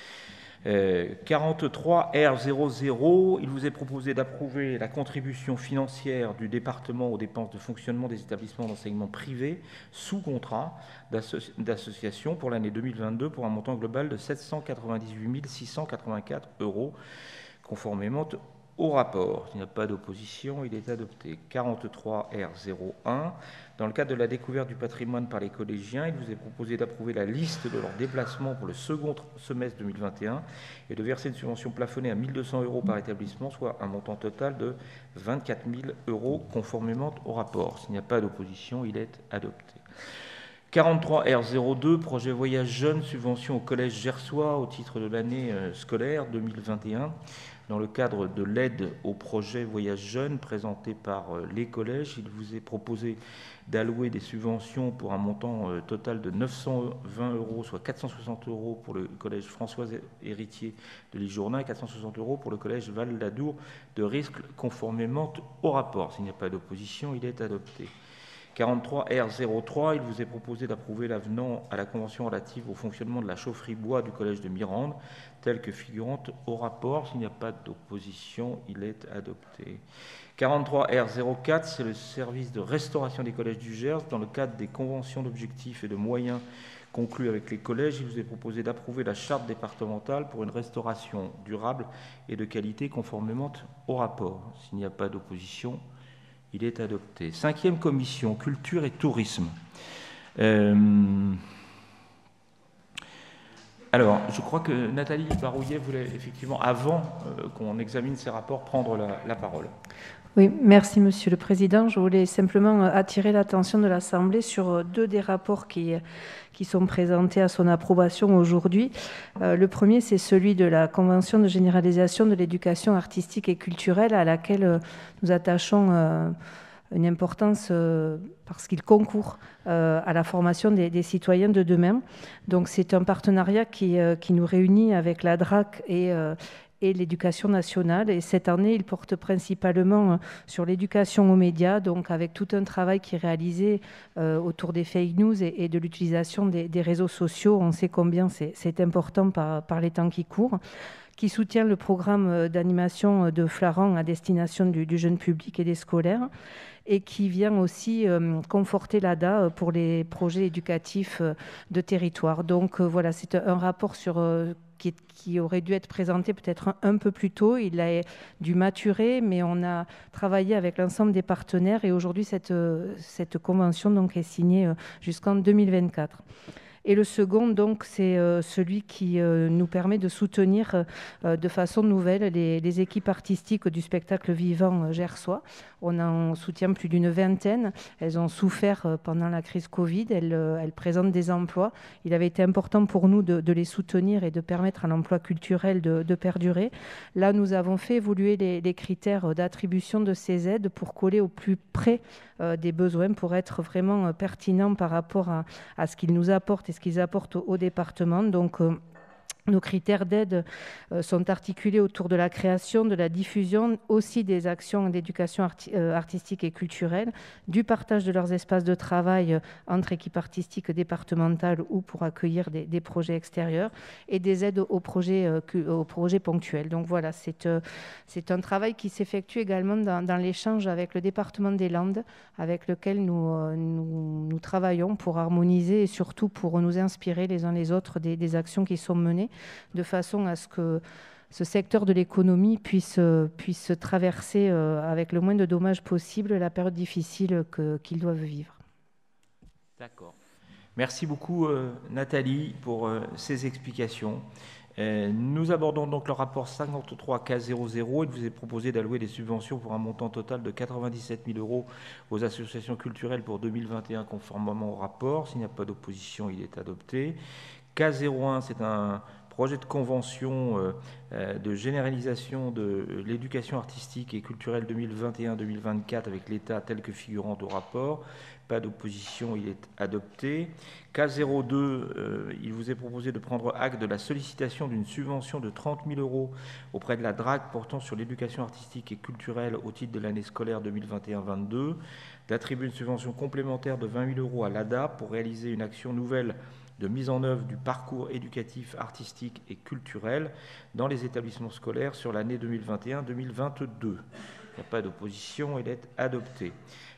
43 R00, il vous est proposé d'approuver la contribution financière du département aux dépenses de fonctionnement des établissements d'enseignement privés sous contrat d'association pour l'année 2022 pour un montant global de 798 684 €, conformément au rapport. S'il n'y a pas d'opposition, il est adopté. 43 R01, dans le cadre de la découverte du patrimoine par les collégiens, il vous est proposé d'approuver la liste de leurs déplacements pour le second semestre 2021 et de verser une subvention plafonnée à 1 200 € par établissement, soit un montant total de 24 000 €, conformément au rapport. S'il n'y a pas d'opposition, il est adopté. 43 R02, projet voyage jeune, subvention au collège gersois au titre de l'année scolaire 2021. dans le cadre de l'aide au projet Voyage Jeunes présenté par les collèges. Il vous est proposé d'allouer des subventions pour un montant total de 920 €, soit 460 € pour le collège Françoise Héritier de Lijourdain et 460 € pour le collège Val-d'Adour de Riscle, conformément au rapport. S'il n'y a pas d'opposition, il est adopté. 43 R03, il vous est proposé d'approuver l'avenant à la convention relative au fonctionnement de la chaufferie bois du collège de Mirande, tel que figurante au rapport. S'il n'y a pas d'opposition, il est adopté. 43 R04, c'est le service de restauration des collèges du Gers. Dans le cadre des conventions d'objectifs et de moyens conclues avec les collèges, il vous est proposé d'approuver la charte départementale pour une restauration durable et de qualité conformément au rapport. S'il n'y a pas d'opposition, il est adopté. 5e commission, culture et tourisme. Alors, je crois que Nathalie Barouillet voulait effectivement, avant qu'on examine ces rapports, prendre la parole. Oui, merci Monsieur le Président. Je voulais simplement attirer l'attention de l'Assemblée sur 2 des rapports qui sont présentés à son approbation aujourd'hui. Le premier, c'est celui de la Convention de généralisation de l'éducation artistique et culturelle à laquelle nous attachons une importance parce qu'il concourt à la formation des citoyens de demain. Donc c'est un partenariat qui nous réunit avec la DRAC et l'éducation nationale. Et cette année, il porte principalement sur l'éducation aux médias, donc avec tout un travail qui est réalisé autour des fake news et de l'utilisation des réseaux sociaux. On sait combien c'est important par les temps qui courent, qui soutient le programme d'animation de Flaran à destination du jeune public et des scolaires, et qui vient aussi conforter l'ADA pour les projets éducatifs de territoire. Donc voilà, c'est un rapport qui aurait dû être présenté peut-être un peu plus tôt. Il a dû maturer, mais on a travaillé avec l'ensemble des partenaires et aujourd'hui, cette convention donc, est signée jusqu'en 2024. Et le second, donc, c'est celui qui nous permet de soutenir de façon nouvelle les équipes artistiques du spectacle vivant gersois. On en soutient plus d'une vingtaine. Elles ont souffert pendant la crise Covid. Elles présentent des emplois. Il avait été important pour nous de les soutenir et de permettre à l'emploi culturel de perdurer. Là, nous avons fait évoluer les critères d'attribution de ces aides pour coller au plus près des besoins, pour être vraiment pertinents par rapport à ce qu'ils nous apportent et ce qu'ils apportent au département. Donc, nos critères d'aide sont articulés autour de la création, de la diffusion, aussi des actions d'éducation artistique et culturelle, du partage de leurs espaces de travail entre équipes artistiques départementales ou pour accueillir des projets extérieurs, et des aides aux projets ponctuels. Donc voilà, c'est un travail qui s'effectue également dans l'échange avec le département des Landes, avec lequel nous travaillons pour harmoniser et surtout pour nous inspirer les uns les autres des actions qui sont menées, de façon à ce que ce secteur de l'économie puisse traverser avec le moins de dommages possible la période difficile qu'ils doivent vivre. D'accord. Merci beaucoup Nathalie pour ces explications. Nous abordons donc le rapport 53K00. Il vous est proposé d'allouer des subventions pour un montant total de 97 000 € aux associations culturelles pour 2021 conformément au rapport. S'il n'y a pas d'opposition, il est adopté. K01, c'est un projet de convention de généralisation de l'éducation artistique et culturelle 2021-2024 avec l'État tel que figurant au rapport. Pas d'opposition, il est adopté. K02, il vous est proposé de prendre acte de la sollicitation d'une subvention de 30 000 € auprès de la DRAC portant sur l'éducation artistique et culturelle au titre de l'année scolaire 2021-22, d'attribuer une subvention complémentaire de 20 000 € à l'ADA pour réaliser une action nouvelle de mise en œuvre du parcours éducatif, artistique et culturel dans les établissements scolaires sur l'année 2021-2022. Il n'y a pas d'opposition, il est adopté.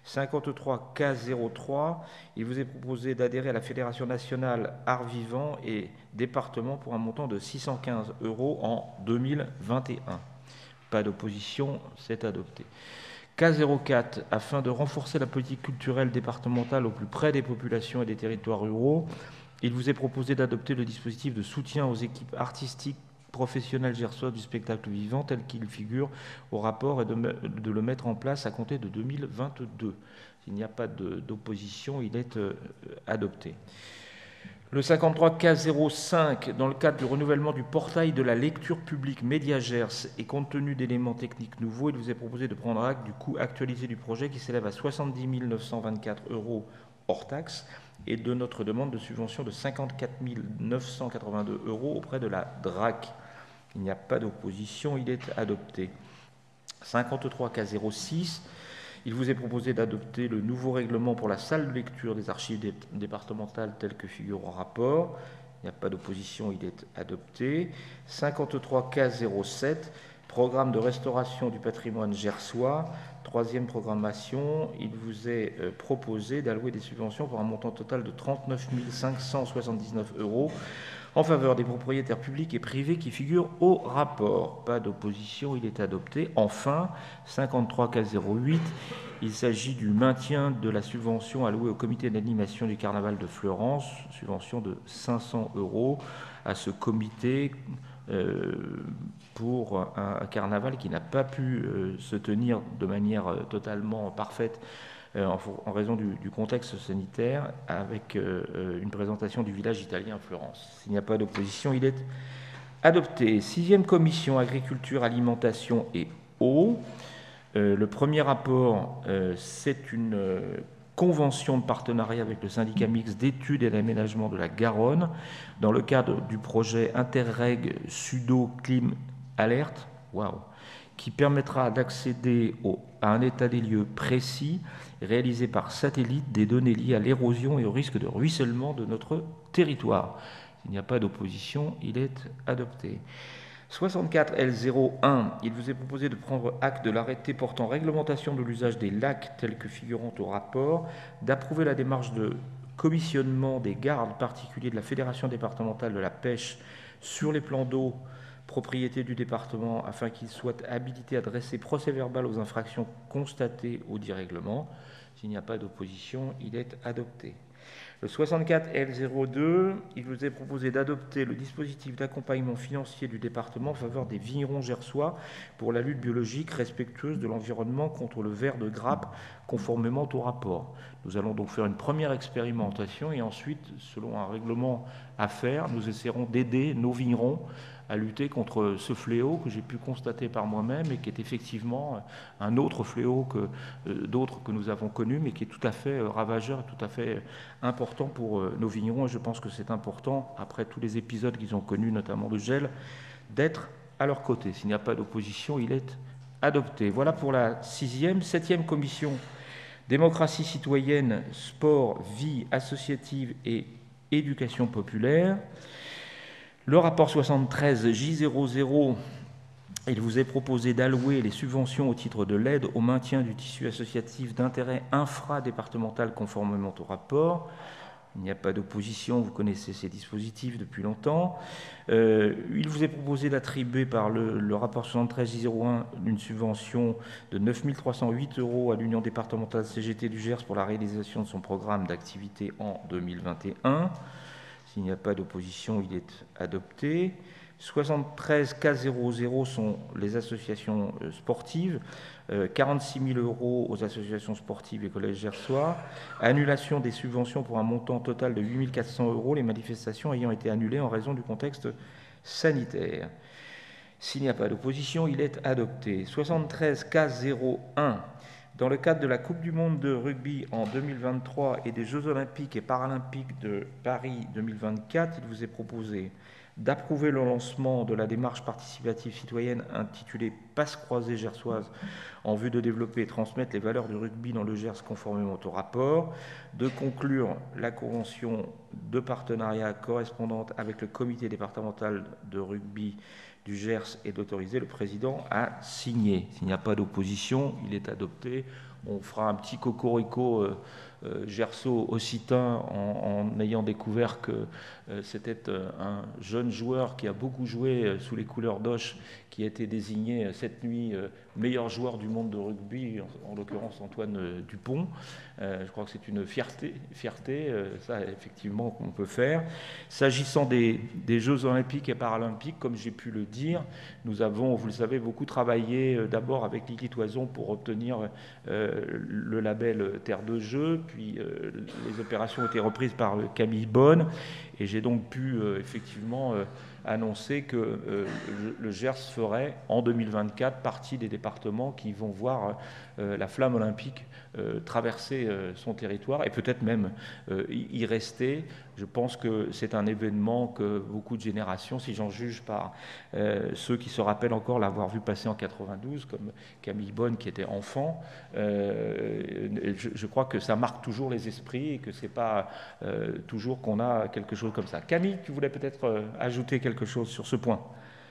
53K03, il vous est proposé d'adhérer à la Fédération nationale Art Vivant et département pour un montant de 615 € en 2021. Pas d'opposition, c'est adopté. K04, afin de renforcer la politique culturelle départementale au plus près des populations et des territoires ruraux, il vous est proposé d'adopter le dispositif de soutien aux équipes artistiques professionnelles gersoises du spectacle vivant tel qu'il figure au rapport et de le mettre en place à compter de 2022. S'il n'y a pas d'opposition, il est adopté. Le 53K05, dans le cadre du renouvellement du portail de la lecture publique Médiagers et compte tenu d'éléments techniques nouveaux, il vous est proposé de prendre acte du coût actualisé du projet qui s'élève à 70 924 € hors taxe et de notre demande de subvention de 54 982 € auprès de la DRAC. Il n'y a pas d'opposition, il est adopté. 53K06, il vous est proposé d'adopter le nouveau règlement pour la salle de lecture des archives départementales tel que figure au rapport. Il n'y a pas d'opposition, il est adopté. 53K07, programme de restauration du patrimoine gersois. Troisième programmation, il vous est proposé d'allouer des subventions pour un montant total de 39 579 € en faveur des propriétaires publics et privés qui figurent au rapport. Pas d'opposition, il est adopté. Enfin, 53K08, il s'agit du maintien de la subvention allouée au comité d'animation du Carnaval de Fleurance, subvention de 500 € à ce comité pour un carnaval qui n'a pas pu se tenir de manière totalement parfaite en raison du contexte sanitaire, avec une présentation du village italien à Florence. S'il n'y a pas d'opposition, il est adopté. 6e commission, agriculture, alimentation et eau. Le premier rapport, c'est une convention de partenariat avec le syndicat mixte d'études et d'aménagement de la Garonne dans le cadre du projet Interreg Sudo Clim Alert, qui permettra d'accéder à un état des lieux précis réalisé par satellite des données liées à l'érosion et au risque de ruissellement de notre territoire. S'il n'y a pas d'opposition, il est adopté. 64L01, il vous est proposé de prendre acte de l'arrêté portant réglementation de l'usage des lacs tels que figurant au rapport, d'approuver la démarche de commissionnement des gardes particuliers de la Fédération départementale de la pêche sur les plans d'eau propriété du département afin qu'ils soient habilités à dresser procès-verbal aux infractions constatées au dit règlement. S'il n'y a pas d'opposition, il est adopté. Le 64L02, il vous est proposé d'adopter le dispositif d'accompagnement financier du département en faveur des vignerons gersois pour la lutte biologique respectueuse de l'environnement contre le ver de grappe, conformément au rapport. Nous allons donc faire une première expérimentation et ensuite, selon un règlement à faire, nous essaierons d'aider nos vignerons à lutter contre ce fléau que j'ai pu constater par moi-même et qui est effectivement un autre fléau que d'autres que nous avons connus, mais qui est tout à fait ravageur, tout à fait important pour nos vignerons. Et je pense que c'est important, après tous les épisodes qu'ils ont connus, notamment le gel, d'être à leur côté. S'il n'y a pas d'opposition, il est adopté. Voilà pour la 6e. 7e commission, démocratie citoyenne, sport, vie associative et éducation populaire. Le rapport 73J00, il vous est proposé d'allouer les subventions au titre de l'aide au maintien du tissu associatif d'intérêt infradépartemental conformément au rapport. Il n'y a pas d'opposition, vous connaissez ces dispositifs depuis longtemps. Il vous est proposé d'attribuer par le rapport 73J01 une subvention de 9 308 € à l'Union départementale CGT du Gers pour la réalisation de son programme d'activité en 2021. S'il n'y a pas d'opposition, il est adopté. 73K00 sont les associations sportives, 46 000 € aux associations sportives et collèges gersois, annulation des subventions pour un montant total de 8 400 €, les manifestations ayant été annulées en raison du contexte sanitaire. S'il n'y a pas d'opposition, il est adopté. 73K01, dans le cadre de la Coupe du monde de rugby en 2023 et des Jeux olympiques et paralympiques de Paris 2024, il vous est proposé d'approuver le lancement de la démarche participative citoyenne intitulée Passe croisée gersoise en vue de développer et transmettre les valeurs du rugby dans le Gers conformément au rapport, de conclure la convention de partenariat correspondante avec le comité départemental de rugby du Gers et d'autoriser le président à signer. S'il n'y a pas d'opposition, il est adopté. On fera un petit cocorico gerso-occitan en ayant découvert que c'était un jeune joueur qui a beaucoup joué sous les couleurs d'Auch qui a été désigné cette nuit meilleur joueur du monde de rugby, en l'occurrence Antoine Dupont. Je crois que c'est une fierté ça effectivement qu'on peut faire. S'agissant des Jeux olympiques et paralympiques, comme j'ai pu le dire, nous avons, vous le savez, beaucoup travaillé d'abord avec Lily Toison pour obtenir le label Terre de Jeux, puis les opérations ont été reprises par Camille Bonne, et j'ai donc pu effectivement annoncer que le Gers ferait en 2024 partie des départements qui vont voir la flamme olympique traverser son territoire et peut-être même y rester. Je pense que c'est un événement que beaucoup de générations, si j'en juge par ceux qui se rappellent encore l'avoir vu passer en 92, comme Camille Bonne qui était enfant, je crois que ça marque toujours les esprits et que c'est pas toujours qu'on a quelque chose comme ça. Camille, tu voulais peut-être ajouter quelque chose sur ce point?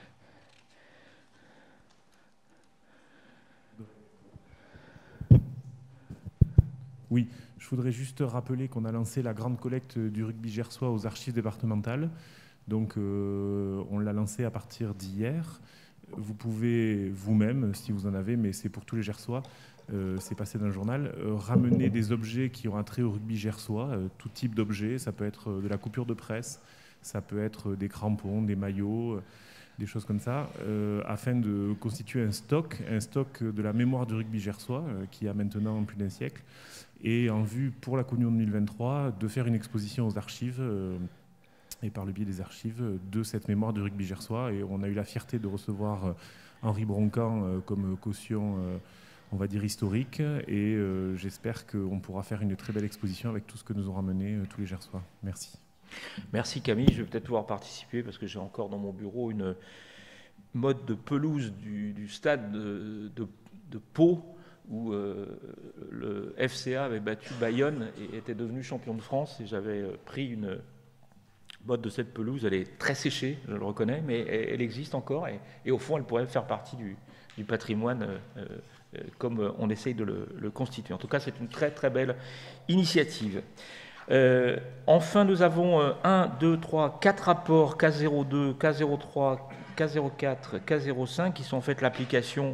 Oui, je voudrais juste rappeler qu'on a lancé la grande collecte du rugby gersois aux archives départementales. Donc, on l'a lancé à partir d'hier. Vous pouvez vous-même, si vous en avez, mais c'est pour tous les Gersois, c'est passé dans le journal, ramener des objets qui ont un trait au rugby gersois, tout type d'objets. Ça peut être de la coupure de presse, ça peut être des crampons, des maillots, des choses comme ça, afin de constituer un stock de la mémoire du rugby gersois, qui a maintenant plus d'un siècle, et en vue pour la Communion 2023 de faire une exposition aux archives, et par le biais des archives, de cette mémoire du rugby gersois. Et on a eu la fierté de recevoir Henri Broncan comme caution, on va dire, historique, et j'espère qu'on pourra faire une très belle exposition avec tout ce que nous ont ramené tous les Gersois. Merci. Merci Camille, je vais peut-être pouvoir participer parce que j'ai encore dans mon bureau une mode de pelouse du stade de Pau où le FCA avait battu Bayonne et était devenu champion de France, et j'avais pris une mode de cette pelouse. Elle est très séchée, je le reconnais, mais elle existe encore, et au fond elle pourrait faire partie du patrimoine comme on essaye de le constituer. En tout cas, c'est une très très belle initiative. Enfin, nous avons 1, 2, 3, 4 rapports K02, K03, K04, K05 qui sont en fait l'application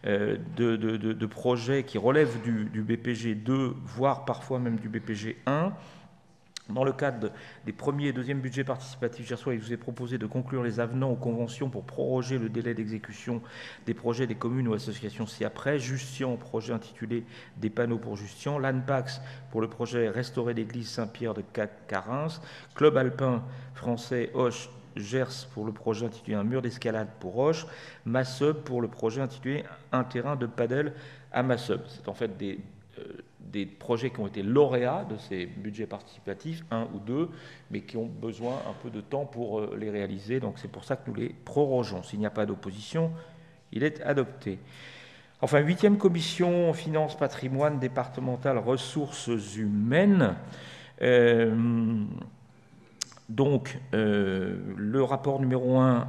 de projets qui relèvent du BPG 2, voire parfois même du BPG 1. Dans le cadre des premiers et deuxièmes budgets participatifs gersois, il vous est proposé de conclure les avenants aux conventions pour proroger le délai d'exécution des projets des communes ou associations ci-après. Justian, projet intitulé Des panneaux pour Justian. L'ANPAX pour le projet Restaurer l'église Saint-Pierre de Carins. Club alpin français Auch Gers pour le projet intitulé Un mur d'escalade pour Auch. Massub pour le projet intitulé Un terrain de padel à Massub. C'est en fait des projets qui ont été lauréats de ces budgets participatifs, 1 ou 2, mais qui ont besoin un peu de temps pour les réaliser. Donc c'est pour ça que nous les prorogeons. S'il n'y a pas d'opposition, il est adopté. Enfin, 8e commission finances, patrimoine, départementale, ressources humaines. Donc, le rapport numéro 1,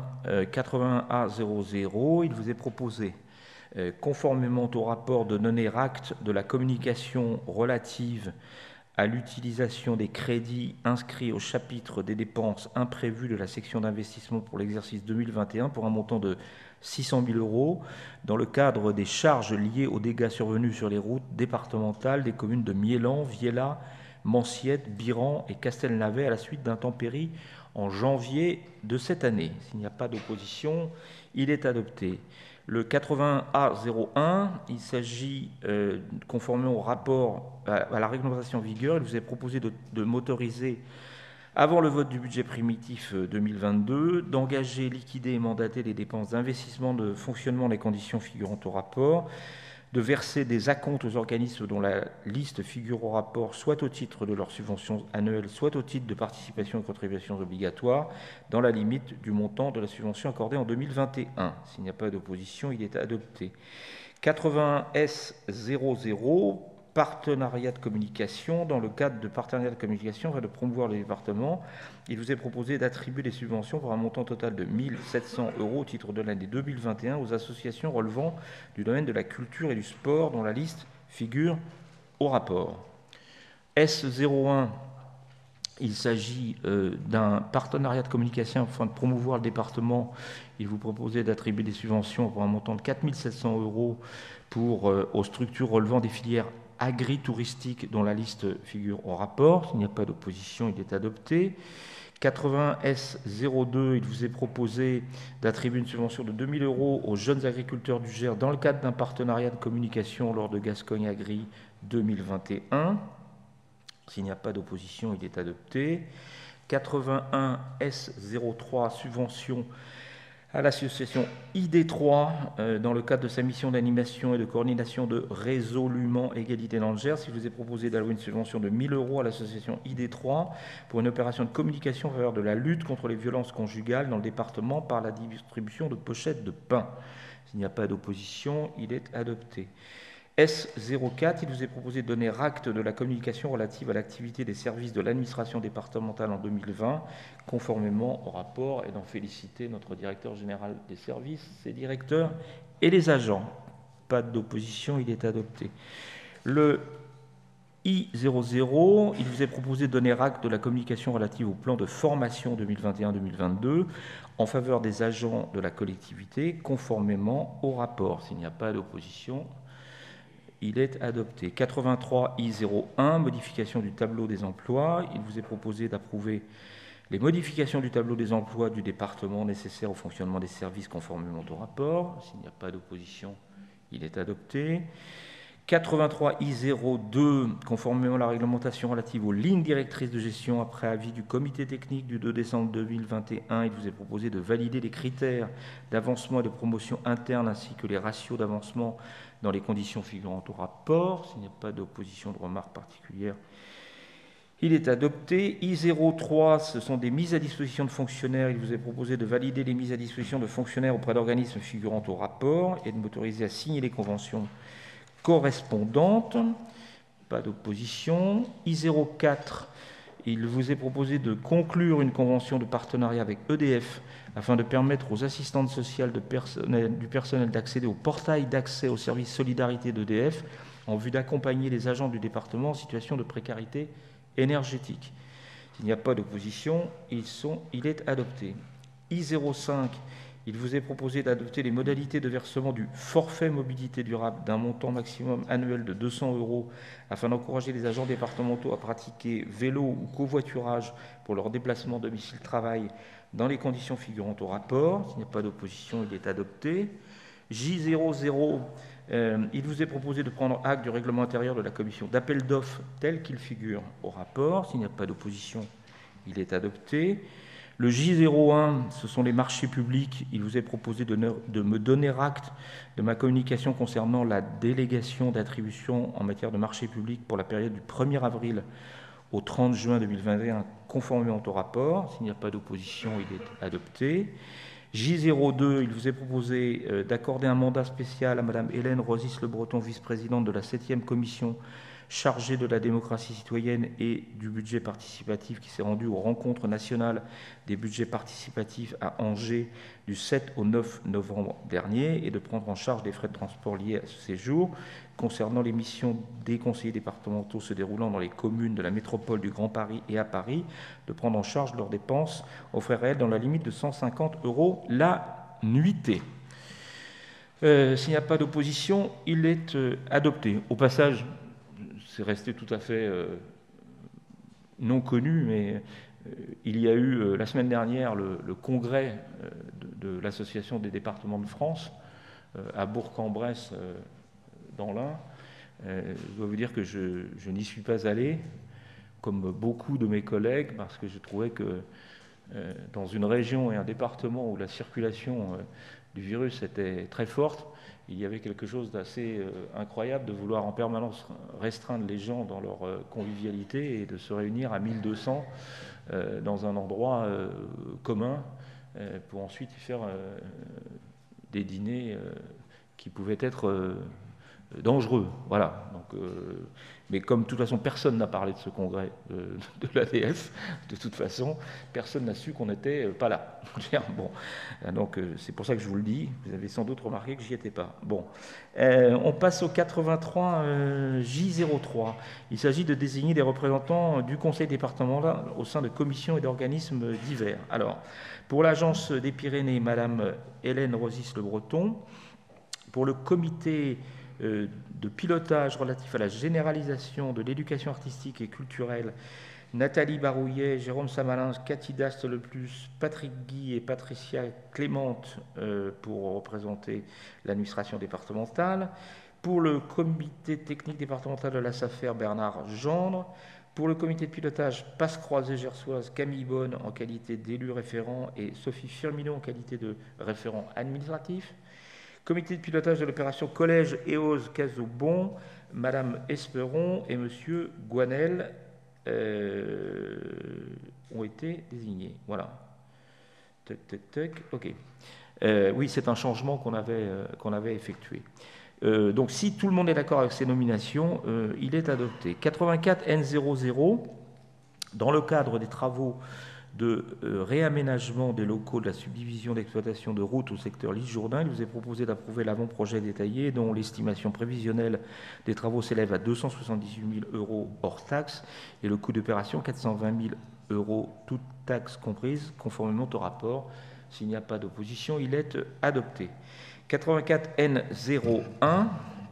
81A00, il vous est proposé, conformément au rapport de donner acte de la communication relative à l'utilisation des crédits inscrits au chapitre des dépenses imprévues de la section d'investissement pour l'exercice 2021 pour un montant de 600 000 € dans le cadre des charges liées aux dégâts survenus sur les routes départementales des communes de Miélan, Viella, Manciette, Biran et Castelnavet à la suite d'intempéries en janvier de cette année. S'il n'y a pas d'opposition, il est adopté. Le 80A01, il s'agit, conformément au rapport à la réglementation en vigueur, il vous est proposé de m'autoriser, avant le vote du budget primitif 2022, d'engager, liquider et mandater les dépenses d'investissement de fonctionnement des conditions figurant au rapport, de verser des acomptes aux organismes dont la liste figure au rapport, soit au titre de leurs subventions annuelles, soit au titre de participation et contributions obligatoires, dans la limite du montant de la subvention accordée en 2021. S'il n'y a pas d'opposition, il est adopté. 81S00, partenariat de communication. Dans le cadre de partenariat de communication afin de promouvoir les départements, il vous est proposé d'attribuer des subventions pour un montant total de 1 700 € au titre de l'année 2021 aux associations relevant du domaine de la culture et du sport dont la liste figure au rapport. S01, il s'agit d'un partenariat de communication afin de promouvoir le département. Il vous proposait d'attribuer des subventions pour un montant de 4 700 € aux structures relevant des filières agri-touristiques dont la liste figure au rapport. S'il n'y a pas d'opposition, il est adopté. 80S02, il vous est proposé d'attribuer une subvention de 2 000 € aux jeunes agriculteurs du Gers dans le cadre d'un partenariat de communication lors de Gascogne Agri 2021. S'il n'y a pas d'opposition, il est adopté. 81 S03, subvention à l'association ID3 dans le cadre de sa mission d'animation et de coordination de Résolument Égalité dans le Gers. Il vous est proposé d'allouer une subvention de 1 000 € à l'association ID3 pour une opération de communication en faveur de la lutte contre les violences conjugales dans le département par la distribution de pochettes de pain. S'il n'y a pas d'opposition, il est adopté. S04, il vous est proposé de donner acte de la communication relative à l'activité des services de l'administration départementale en 2020, conformément au rapport, et d'en féliciter notre directeur général des services, ses directeurs et les agents. Pas d'opposition, il est adopté. Le I00, il vous est proposé de donner acte de la communication relative au plan de formation 2021-2022 en faveur des agents de la collectivité, conformément au rapport. S'il n'y a pas d'opposition, il est adopté. 83 I01, modification du tableau des emplois. Il vous est proposé d'approuver les modifications du tableau des emplois du département nécessaires au fonctionnement des services conformément au rapport. S'il n'y a pas d'opposition, il est adopté. 83 I02, conformément à la réglementation relative aux lignes directrices de gestion après avis du comité technique du 2 décembre 2021, il vous est proposé de valider les critères d'avancement et de promotion interne ainsi que les ratios d'avancement dans les conditions figurant au rapport. S'il n'y a pas d'opposition de remarque particulière, il est adopté. I03, ce sont des mises à disposition de fonctionnaires. Il vous est proposé de valider les mises à disposition de fonctionnaires auprès d'organismes figurant au rapport et de m'autoriser à signer les conventions correspondantes. Pas d'opposition. I04, il vous est proposé de conclure une convention de partenariat avec EDF afin de permettre aux assistantes sociales du personnel d'accéder au portail d'accès aux services solidarité d'EDF en vue d'accompagner les agents du département en situation de précarité énergétique. S'il n'y a pas d'opposition, il est adopté. I05, il vous est proposé d'adopter les modalités de versement du forfait mobilité durable d'un montant maximum annuel de 200 € afin d'encourager les agents départementaux à pratiquer vélo ou covoiturage pour leur déplacement domicile-travail dans les conditions figurant au rapport. S'il n'y a pas d'opposition, il est adopté. J00, il vous est proposé de prendre acte du règlement intérieur de la commission d'appel d'offres tel qu'il figure au rapport. S'il n'y a pas d'opposition, il est adopté. Le J01, ce sont les marchés publics. Il vous est proposé de me donner acte de ma communication concernant la délégation d'attribution en matière de marchés publics pour la période du 1er avril au 30 juin 2021, conformément au rapport. S'il n'y a pas d'opposition, il est adopté. J02, il vous est proposé d'accorder un mandat spécial à Mme Hélène Rosis-Le Breton, vice-présidente de la 7e commission chargée de la démocratie citoyenne et du budget participatif, qui s'est rendue aux rencontres nationales des budgets participatifs à Angers du 7 au 9 novembre dernier, et de prendre en charge les frais de transport liés à ce séjour. Concernant les missions des conseillers départementaux se déroulant dans les communes de la métropole du Grand Paris et à Paris, de prendre en charge leurs dépenses aux frais réels dans la limite de 150 € la nuitée. S'il n'y a pas d'opposition, il est adopté. Au passage, c'est resté tout à fait non connu, mais il y a eu la semaine dernière le congrès de l'Association des départements de France à Bourg-en-Bresse, dans l'Ain. Je dois vous dire que je n'y suis pas allé, comme beaucoup de mes collègues, parce que je trouvais que dans une région et un département où la circulation du virus était très forte, il y avait quelque chose d'assez incroyable de vouloir en permanence restreindre les gens dans leur convivialité et de se réunir à 1200 dans un endroit commun pour ensuite y faire des dîners qui pouvaient être dangereux. Voilà. Donc, mais comme de toute façon personne n'a parlé de ce congrès de l'ADF, de toute façon personne n'a su qu'on n'était pas là. Bon, donc c'est pour ça que je vous le dis. Vous avez sans doute remarqué que j'y étais pas. Bon, on passe au 83 J03. Il s'agit de désigner des représentants du conseil départemental au sein de commissions et d'organismes divers. Alors, pour l'agence des Pyrénées, Madame Hélène Rosis-Le Breton. Pour le comité de pilotage relatif à la généralisation de l'éducation artistique et culturelle, Nathalie Barouillet, Jérôme Samalin, Cathy Dast-Leplus, Patrick Guy et Patricia Clémente pour représenter l'administration départementale. Pour le comité technique départemental de la SAFER, Bernard Gendre. Pour le comité de pilotage Passe-Croisée Gersoise, Camille Bonne en qualité d'élu référent et Sophie Firmino en qualité de référent administratif. Comité de pilotage de l'opération Collège Eose Cazobon, Madame Esperon et Monsieur Guanel ont été désignés. Voilà. Ok. Oui, c'est un changement qu'on avait effectué. Donc, si tout le monde est d'accord avec ces nominations, il est adopté. 84 N00, dans le cadre des travaux de réaménagement des locaux de la subdivision d'exploitation de routes au secteur Lys-Jourdain, il vous est proposé d'approuver l'avant-projet détaillé dont l'estimation prévisionnelle des travaux s'élève à 278 000 € hors taxes et le coût d'opération 420 000 €, toutes taxes comprises, conformément au rapport. S'il n'y a pas d'opposition, il est adopté. 84 N01,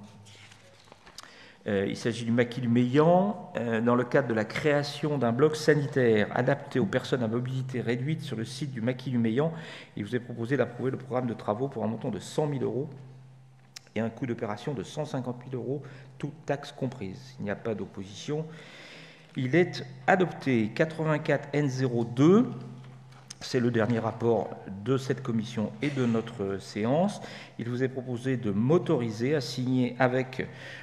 il s'agit du Maquis-Meillan, dans le cadre de la création d'un bloc sanitaire adapté aux personnes à mobilité réduite sur le site du Maquis-Meillan. Il vous est proposé d'approuver le programme de travaux pour un montant de 100 000 € et un coût d'opération de 150 000 €, toutes taxes comprises. S'il n'y a pas d'opposition, il est adopté. 84 N02, c'est le dernier rapport de cette commission et de notre séance. Il vous est proposé de m'autoriser à signer avec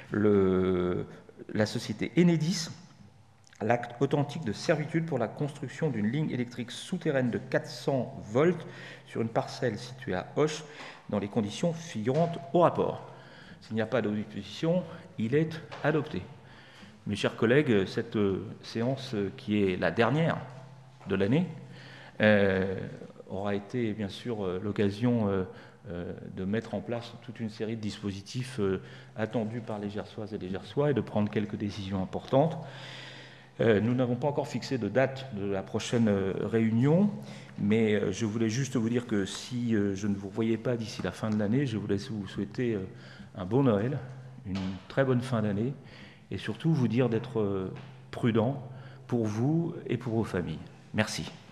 la société Enedis l'acte authentique de servitude pour la construction d'une ligne électrique souterraine de 400 volts sur une parcelle située à Auch dans les conditions figurantes au rapport. S'il n'y a pas d'opposition, il est adopté. Mes chers collègues, cette séance qui est la dernière de l'année aura été bien sûr l'occasion de mettre en place toute une série de dispositifs attendus par les Gersoises et les Gersois et de prendre quelques décisions importantes. Nous n'avons pas encore fixé de date de la prochaine réunion, mais je voulais juste vous dire que si je ne vous voyais pas d'ici la fin de l'année, je voulais vous souhaiter un bon Noël, une très bonne fin d'année et surtout vous dire d'être prudent pour vous et pour vos familles. Merci.